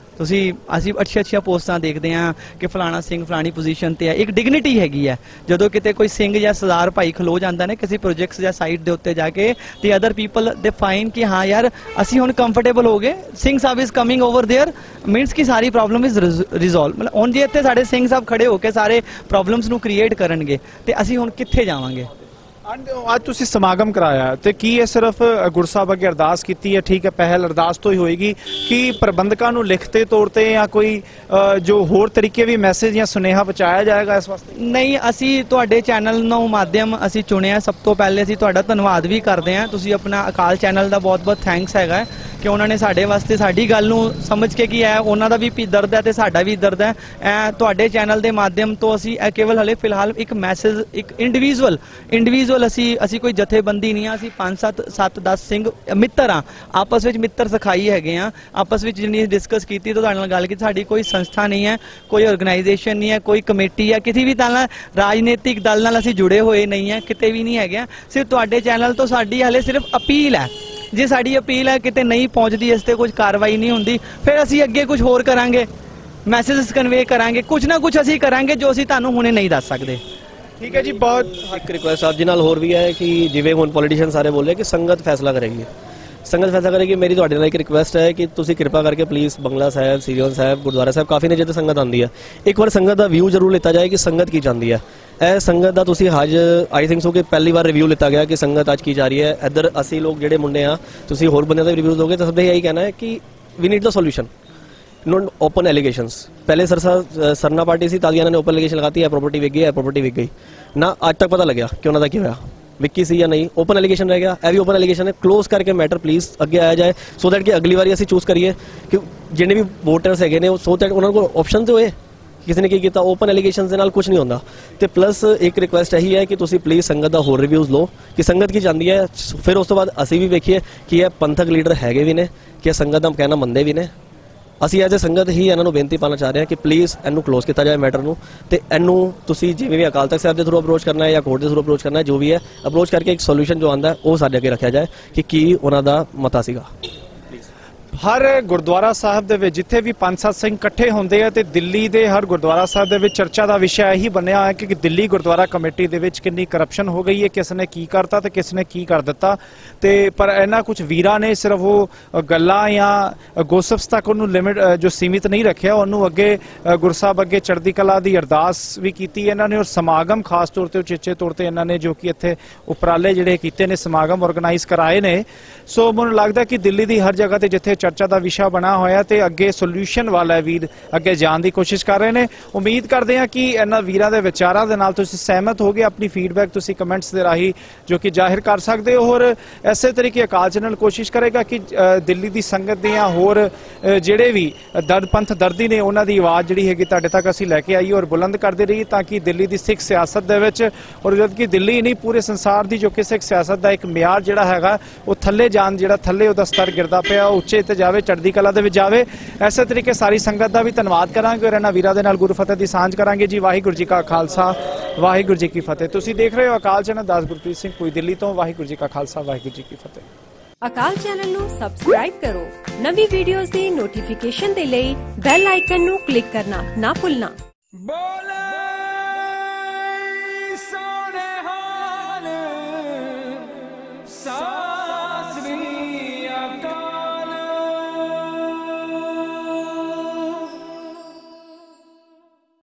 ਅਸੀਂ ਅੱਛੀਆਂ ਪੋਸਟਾਂ ਦੇਖਦੇ ਹਾਂ ਕਿ ਫਲਾਣਾ ਸਿੰਘ ਫਲਾਣੀ ਪੋਜੀਸ਼ਨ ਤੇ ਹੈ, ਇੱਕ ਡਿਗਨਿਟੀ ਹੈਗੀ ਹੈ। ਜਦੋਂ ਕਿਤੇ ਕੋਈ ਸਿੰਘ ਜਾਂ ਸਰਦਾਰ ਭਾਈ ਖਲੋ ਜਾਂਦਾ ਨੇ ਕਿਸੇ ਪ੍ਰੋਜੈਕਟਸ ਜਾਂ ਸਾਈਟ ਦੇ ਉੱਤੇ ਜਾ ਕੇ ਤੇ ਅਦਰ ਪੀਪਲ ਦੇ ਫਾਈਨ ਕਿ ਹਾਂ ਯਾਰ ਅਸੀਂ ਹੁਣ ਕੰਫਰਟੇਬਲ ਹੋ ਗਏ, Singh Sahib is coming over there means ਕਿ ਸਾਰੀ ਪ੍ਰੋਬਲਮ ਇਜ਼ ਰਿਜ਼ੋਲਵ। ਮਤਲਬ ਹੁਣ ਜੇ ਇੱਥੇ ਸਾਡੇ ਸਿੰਘ ਸਾਹਿਬ ਖੜੇ ਹੋ ਕੇ ਸਾਰੇ ਪ੍ਰੋਬਲਮਸ ਨੂੰ ਕ੍ਰੀਏਟ ਕਰਨਗੇ ਤੇ ਅਸੀਂ ਹੁਣ ਕਿੱਥੇ ਜਾਵਾਂਗੇ। ਅੱਜ ਤੁਸੀਂ ਸਮਾਗਮ ਕਰਾਇਆ ਤੇ ਕੀ ਇਹ ਸਿਰਫ ਗੁਰਸਾਹਿਬ ਅੱਗੇ ਅਰਦਾਸ ਕੀਤੀ ਹੈ? ਠੀਕ ਹੈ, ਪਹਿਲ ਅਰਦਾਸ ਤੋਂ ਹੀ ਹੋਏਗੀ ਕਿ ਪ੍ਰਬੰਧਕਾਂ ਨੂੰ ਲਿਖਤੀ ਤੌਰ ਤੇ ਜਾਂ ਕੋਈ ਜੋ ਹੋਰ ਤਰੀਕੇ ਵੀ ਮੈਸੇਜ ਜਾਂ ਸੁਨੇਹਾ ਪਹੁੰਚਾਇਆ ਜਾਏਗਾ ਇਸ ਵਾਸਤੇ? ਨਹੀਂ, ਅਸੀਂ ਤੁਹਾਡੇ ਚੈਨਲ ਨੂੰ ਮਾਧਿਅਮ ਅਸੀਂ ਚੁਣਿਆ। ਸਭ ਤੋਂ ਪਹਿਲੇ ਅਸੀਂ ਤੁਹਾਡਾ ਧੰਨਵਾਦ ਵੀ ਕਰਦੇ ਹਾਂ। ਤੁਸੀਂ ਆਪਣਾ ਅਕਾਲ ਚੈਨਲ ਦਾ ਬਹੁਤ ਥੈਂਕਸ ਹੈਗਾ ਕਿ ਉਹਨਾਂ ਨੇ ਸਾਡੇ ਵਾਸਤੇ ਸਾਡੀ ਗੱਲ ਨੂੰ ਸਮਝ ਕੇ ਕੀ ਹੈ, ਉਹਨਾਂ ਦਾ ਵੀ ਦਰਦ ਹੈ ਤੇ ਸਾਡਾ ਵੀ ਦਰਦ ਹੈ। ਤੁਹਾਡੇ ਚੈਨਲ ਦੇ ਮਾਧਿਅਮ ਤੋਂ ਅਸੀਂ ਕੇਵਲ ਹਲੇ ਫਿਲਹਾਲ ਇੱਕ ਮੈਸੇਜ, ਇੱਕ ਇੰਡੀਵਿਜੂਅਲ ਅਸੀਂ ਕੋਈ ਜਥੇਬੰਦੀ ਨਹੀਂ ਆ, ਅਸੀਂ 5-7-10 ਸਿੰਘ ਮਿੱਤਰ ਆ, ਆਪਸ ਵਿੱਚ ਮਿੱਤਰ ਸਖਾਈ ਹੈਗੇ ਆ। ਆਪਸ ਵਿੱਚ ਜਿੰਨੀ ਡਿਸਕਸ ਕੀਤੀ ਤਾਂ ਤੁਹਾਡੇ ਨਾਲ ਗੱਲ ਕੀਤੀ, ਸਾਡੀ ਕੋਈ ਸੰਸਥਾ ਨਹੀਂ ਹੈ, ਕੋਈ ਆਰਗੇਨਾਈਜੇਸ਼ਨ ਨਹੀਂ ਹੈ, ਕੋਈ ਕਮੇਟੀ ਹੈ, ਕਿਸੇ ਵੀ ਤਰ੍ਹਾਂ ਰਾਜਨੀਤਿਕ ਦਲ ਨਾਲ ਅਸੀਂ ਜੁੜੇ ਹੋਏ ਨਹੀਂ ਹੈ, ਕਿਤੇ ਵੀ ਨਹੀਂ ਹੈਗੇ। ਸਿਰਫ ਤੁਹਾਡੇ ਚੈਨਲ ਤੋਂ ਸਾਡੀ ਹਲੇ ਸਿਰਫ ਅਪੀਲ ਹੈ। ਜੇ ਸਾਡੀ ਅਪੀਲ ਹੈ ਕਿਤੇ ਨਹੀਂ ਪਹੁੰਚਦੀ, ਇਸ ਤੇ ਕੁਝ ਕਾਰਵਾਈ ਨਹੀਂ ਹੁੰਦੀ, ਫਿਰ ਅਸੀਂ ਅੱਗੇ ਕੁਝ ਹੋਰ ਕਰਾਂਗੇ, ਮੈਸੇजेस ਕਨਵੇ ਕਰਾਂਗੇ, ਕੁਝ ਨਾ ਕੁਝ ਅਸੀਂ ਕਰਾਂਗੇ ਜੋ ਅਸੀਂ ਤੁਹਾਨੂੰ ਹੁਣੇ ਨਹੀਂ ਦੱਸ ਸਕਦੇ। ਠੀਕ ਹੈ ਜੀ, ਬਹੁਤ ਇੱਕ ਰਿਕੁਐਸਟ ਆਪ ਜੀ ਨਾਲ ਹੋਰ ਵੀ ਹੈ ਕਿ ਜਿਵੇਂ ਹੁਣ ਪੋਲੀਟੀਸ਼ੀਅਨ ਸਾਰੇ ਬੋਲੇ ਕਿ ਸੰਗਤ ਫੈਸਲਾ ਕਰੇਗੀ, ਸੰਗਤ ਫੈਸਲਾ ਕਰੇਗੀ। ਮੇਰੀ ਤੁਹਾਡੇ ਨਾਲ ਇੱਕ ਰਿਕੁਐਸਟ ਹੈ ਕਿ ਤੁਸੀਂ ਕਿਰਪਾ ਕਰਕੇ ਪਲੀਜ਼ ਬੰਗਲਾ ਸਾਹਿਬ, ਸੀਰੀਅਲ ਸਾਹਿਬ, ਗੁਰਦੁਆਰਾ ਸਾਹਿਬ ਕਾਫੀ ਨੇ ਜਿੱਥੇ ਸੰਗਤ ਆਉਂਦੀ ਹੈ, ਇੱਕ ਵਾਰ ਸੰਗਤ ਦਾ ਵਿਊ ਜ਼ਰੂਰ ਲਿੱਤਾ ਜਾਏ ਕਿ ਸੰਗਤ ਕੀ ਚਾਹੁੰਦੀ ਹੈ। ਇਹ ਸੰਗਤ ਦਾ ਤੁਸੀਂ ਅੱਜ ਆਈ ਥਿੰਕ ਸੋ ਕਿ ਪਹਿਲੀ ਵਾਰ ਰਿਵਿਊ ਲਿੱਤਾ ਗਿਆ ਕਿ ਸੰਗਤ ਅੱਜ ਕੀ ਜਾ ਰਹੀ ਹੈ। ਇੱਧਰ ਅਸੀਂ ਲੋਕ ਜਿਹੜੇ ਮੁੰਡੇ ਆ, ਤੁਸੀਂ ਹੋਰ ਬੰਦਿਆਂ ਦਾ ਰਿਵਿਊ ਦੋਗੇ ਤਾਂ ਸਭ ਦਾ ਇਹੀ ਕਹਿਣਾ ਹੈ ਕਿ we need the solution. Not open allegations. पहले सरना पार्टी सी तादियाना ने ओपन एलिगेशन लगाती है प्रॉपर्टी विक गई है, प्रॉपर्टी विक गई ना, आज तक पता लग गया कि उन्होंने की होया विक्की सी या नहीं। ओपन एलिगेशन रह गया, यह भी ओपन एलिगेशन है। क्लोज करके मैटर प्लीज़ अगे आया जाए सो दैट कि अगली बार असीं चूज करिए कि जिन्ने भी वोटर्स है ने सो दैट उन्होंने को ऑप्शन तो होए किसी ने की किया। ओपन एलिगेशन के नाल कुछ नहीं होता। तो प्लस एक रिक्वेस्ट यही है कि तुसी प्लीज़ संगत का होर रिव्यूज़ लो कि संगत की चाहती है। फिर उस तो बाद असी भी वेखिए कि यह पंथक लीडर है भी ने कि संगत का कहना मनते भी ने। ਅਸੀਂ ਐਜ਼ ਅ ਸੰਗਤ ਹੀ ਇਹਨਾਂ ਨੂੰ ਬੇਨਤੀ ਪਾਣਾ ਚਾਹ ਰਹੇ ਹਾਂ ਕਿ ਪਲੀਜ਼ ਇਹਨੂੰ ਕਲੋਜ਼ ਕੀਤਾ ਜਾਏ ਮੈਟਰ ਨੂੰ, ਤੇ ਇਹਨੂੰ ਤੁਸੀਂ ਜਿਵੇਂ ਵੀ ਅਕਾਲ ਤਖਤ ਸਾਹਿਬ ਦੇ ਥਰੂ ਅਪਰੋਚ ਕਰਨਾ ਹੈ ਜਾਂ ਕੋਰਟ ਦੇ ਥਰੂ ਅਪਰੋਚ ਕਰਨਾ ਹੈ, ਜੋ ਵੀ ਹੈ ਅਪਰੋਚ ਕਰਕੇ ਇੱਕ ਸੋਲੂਸ਼ਨ ਜੋ ਆਉਂਦਾ ਉਹ ਸਾਡੇ ਅੱਗੇ ਰੱਖਿਆ ਜਾਏ ਕਿ ਕੀ ਉਹਨਾਂ ਦਾ ਮਤਾ ਸੀਗਾ। ਹਰ ਗੁਰਦੁਆਰਾ ਸਾਹਿਬ ਦੇ ਵਿੱਚ ਜਿੱਥੇ ਵੀ ਪੰਜ ਸੱਤ ਸਿੰਘ ਇਕੱਠੇ ਹੁੰਦੇ ਆ ਤੇ ਦਿੱਲੀ ਦੇ ਹਰ ਗੁਰਦੁਆਰਾ ਸਾਹਿਬ ਦੇ ਵਿੱਚ ਚਰਚਾ ਦਾ ਵਿਸ਼ਾ ਇਹੀ ਬਣਿਆ ਹੈ ਕਿ ਦਿੱਲੀ ਗੁਰਦੁਆਰਾ ਕਮੇਟੀ ਦੇ ਵਿੱਚ ਕਿੰਨੀ ਕਰਪਸ਼ਨ ਹੋ ਗਈ ਹੈ, ਕਿਸ ਨੇ ਕੀ ਕਰਤਾ ਤੇ ਕਿਸ ਨੇ ਕੀ ਕਰ ਦਿੱਤਾ। ਤੇ ਪਰ ਇਹਨਾਂ ਕੁਝ ਵੀਰਾਂ ਨੇ ਸਿਰਫ ਉਹ ਗੱਲਾਂ ਜਾਂ ਗੋਸਪਸ ਤੱਕ ਉਹਨੂੰ ਲਿਮਿਟ ਜੋ ਸੀਮਿਤ ਨਹੀਂ ਰੱਖਿਆ, ਉਹਨੂੰ ਅੱਗੇ ਗੁਰਸਾਹਿਬ ਅੱਗੇ ਚੜ੍ਹਦੀ ਕਲਾ ਦੀ ਅਰਦਾਸ ਵੀ ਕੀਤੀ ਇਹਨਾਂ ਨੇ। ਔਰ ਸਮਾਗਮ ਖਾਸ ਤੌਰ ਤੇ ਉਚੇਚੇ ਤੌਰ ਤੇ ਇਹਨਾਂ ਨੇ ਜੋ ਕਿ ਇੱਥੇ ਉਪਰਾਲੇ ਜਿਹੜੇ ਕੀਤੇ ਨੇ, ਸਮਾਗਮ ਆਰਗੇਨਾਈਜ਼ ਕਰਾਏ ਨੇ। ਸੋ ਮੈਨੂੰ ਲੱਗਦਾ ਕਿ ਦਿੱਲੀ ਦੀ ਹਰ ਜਗ੍ਹਾ ਤੇ ਜਿੱਥੇ ਚਰਚਾ ਦਾ ਵਿਸ਼ਾ ਬਣਾ ਹੋਇਆ ਤੇ ਅੱਗੇ ਸੋਲੂਸ਼ਨ ਵਾਲਾ ਵੀਰ ਅੱਗੇ ਜਾਣ ਦੀ ਕੋਸ਼ਿਸ਼ ਕਰ ਰਹੇ ਨੇ। ਉਮੀਦ ਕਰਦੇ ਹਾਂ ਕਿ ਇਹਨਾਂ ਵੀਰਾਂ ਦੇ ਵਿਚਾਰਾਂ ਦੇ ਨਾਲ ਤੁਸੀਂ ਸਹਿਮਤ ਹੋਗੇ। ਆਪਣੀ ਫੀਡਬੈਕ ਤੁਸੀਂ ਕਮੈਂਟਸ ਦੇ ਰਾਹੀਂ ਜੋ ਕਿ ਜ਼ਾਹਿਰ ਕਰ ਸਕਦੇ ਹੋ। ਔਰ ਇਸੇ ਤਰੀਕੇ ਅਕਾਲ ਚੈਨਲ ਕੋਸ਼ਿਸ਼ ਕਰੇਗਾ ਕਿ ਦਿੱਲੀ ਦੀ ਸੰਗਤ ਦੀਆਂ ਹੋਰ ਜਿਹੜੇ ਵੀ ਪੰਥ ਦਰਦੀ ਨੇ ਉਹਨਾਂ ਦੀ ਆਵਾਜ਼ ਜਿਹੜੀ ਹੈਗੀ ਤੁਹਾਡੇ ਤੱਕ ਅਸੀਂ ਲੈ ਕੇ ਆਈਏ ਔਰ ਬੁਲੰਦ ਕਰਦੇ ਰਹੀਏ, ਤਾਂ ਕਿ ਦਿੱਲੀ ਦੀ ਸਿੱਖ ਸਿਆਸਤ ਦੇ ਵਿੱਚ ਔਰ ਜਦ ਕਿ ਦਿੱਲੀ ਨਹੀਂ ਪੂਰੇ ਸੰਸਾਰ ਦੀ ਜੋ ਕਿ ਸਿੱਖ ਸਿਆਸਤ ਦਾ ਇੱਕ ਮਿਆਰ ਜਿਹੜਾ ਹੈਗਾ ਉਹ ਥੱਲੇ ਜਾਣ, ਜਿਹੜਾ ਥੱਲੇ ਉਹਦਾ ਸਤਰ ਗਿਰਦਾ ਪਿਆ ਉੱਚੇ ਤੇ ਜਾਵੇ, ਚੜ੍ਹਦੀ ਕਲਾ ਦੇ ਵਿੱਚ ਜਾਵੇ। ਇਸੇ ਤਰੀਕੇ ਸਾਰੀ ਸੰਗਤ ਦਾ ਵੀ ਧੰਨਵਾਦ ਕਰਾਂਗੇ ਔਰ ਇਹਨਾਂ ਵੀਰਾਂ ਦੇ ਨਾਲ ਗੁਰੂ ਫਤਿਹ ਦੀ ਸਾਂਝ ਕਰਾਂਗੇ ਜੀ। ਵਾਹਿਗੁਰੂ ਜੀ ਕਾ ਖਾਲਸਾ, ਵਾਹਿਗੁਰੂ ਜੀ ਕੀ ਫਤਿਹ। ਤੁਸੀਂ ਦੇਖ ਰਹੇ ਹੋ ਅਕਾਲ ਚੈਨਲ, ਦਾਸ ਗੁਰਪ੍ਰੀਤ ਸਿੰਘ ਕੋਈ ਦਿੱਲੀ ਤੋਂ। ਵਾਹਿਗੁਰੂ ਜੀ ਕਾ ਖਾਲਸਾ, ਵਾਹਿਗੁਰੂ ਜੀ ਕੀ ਫਤਿਹ। ਅਕਾਲ ਚੈਨਲ ਨੂੰ ਸਬਸਕ੍ਰਾਈਬ ਕਰੋ। ਨਵੀਂ ਵੀਡੀਓਜ਼ ਦੀ ਨੋਟੀਫਿਕੇਸ਼ਨ ਦੇ ਲਈ ਬੈਲ ਆਈਕਨ ਨੂੰ ਕਲਿੱਕ ਕਰਨਾ ਨਾ ਭੁੱਲਣਾ।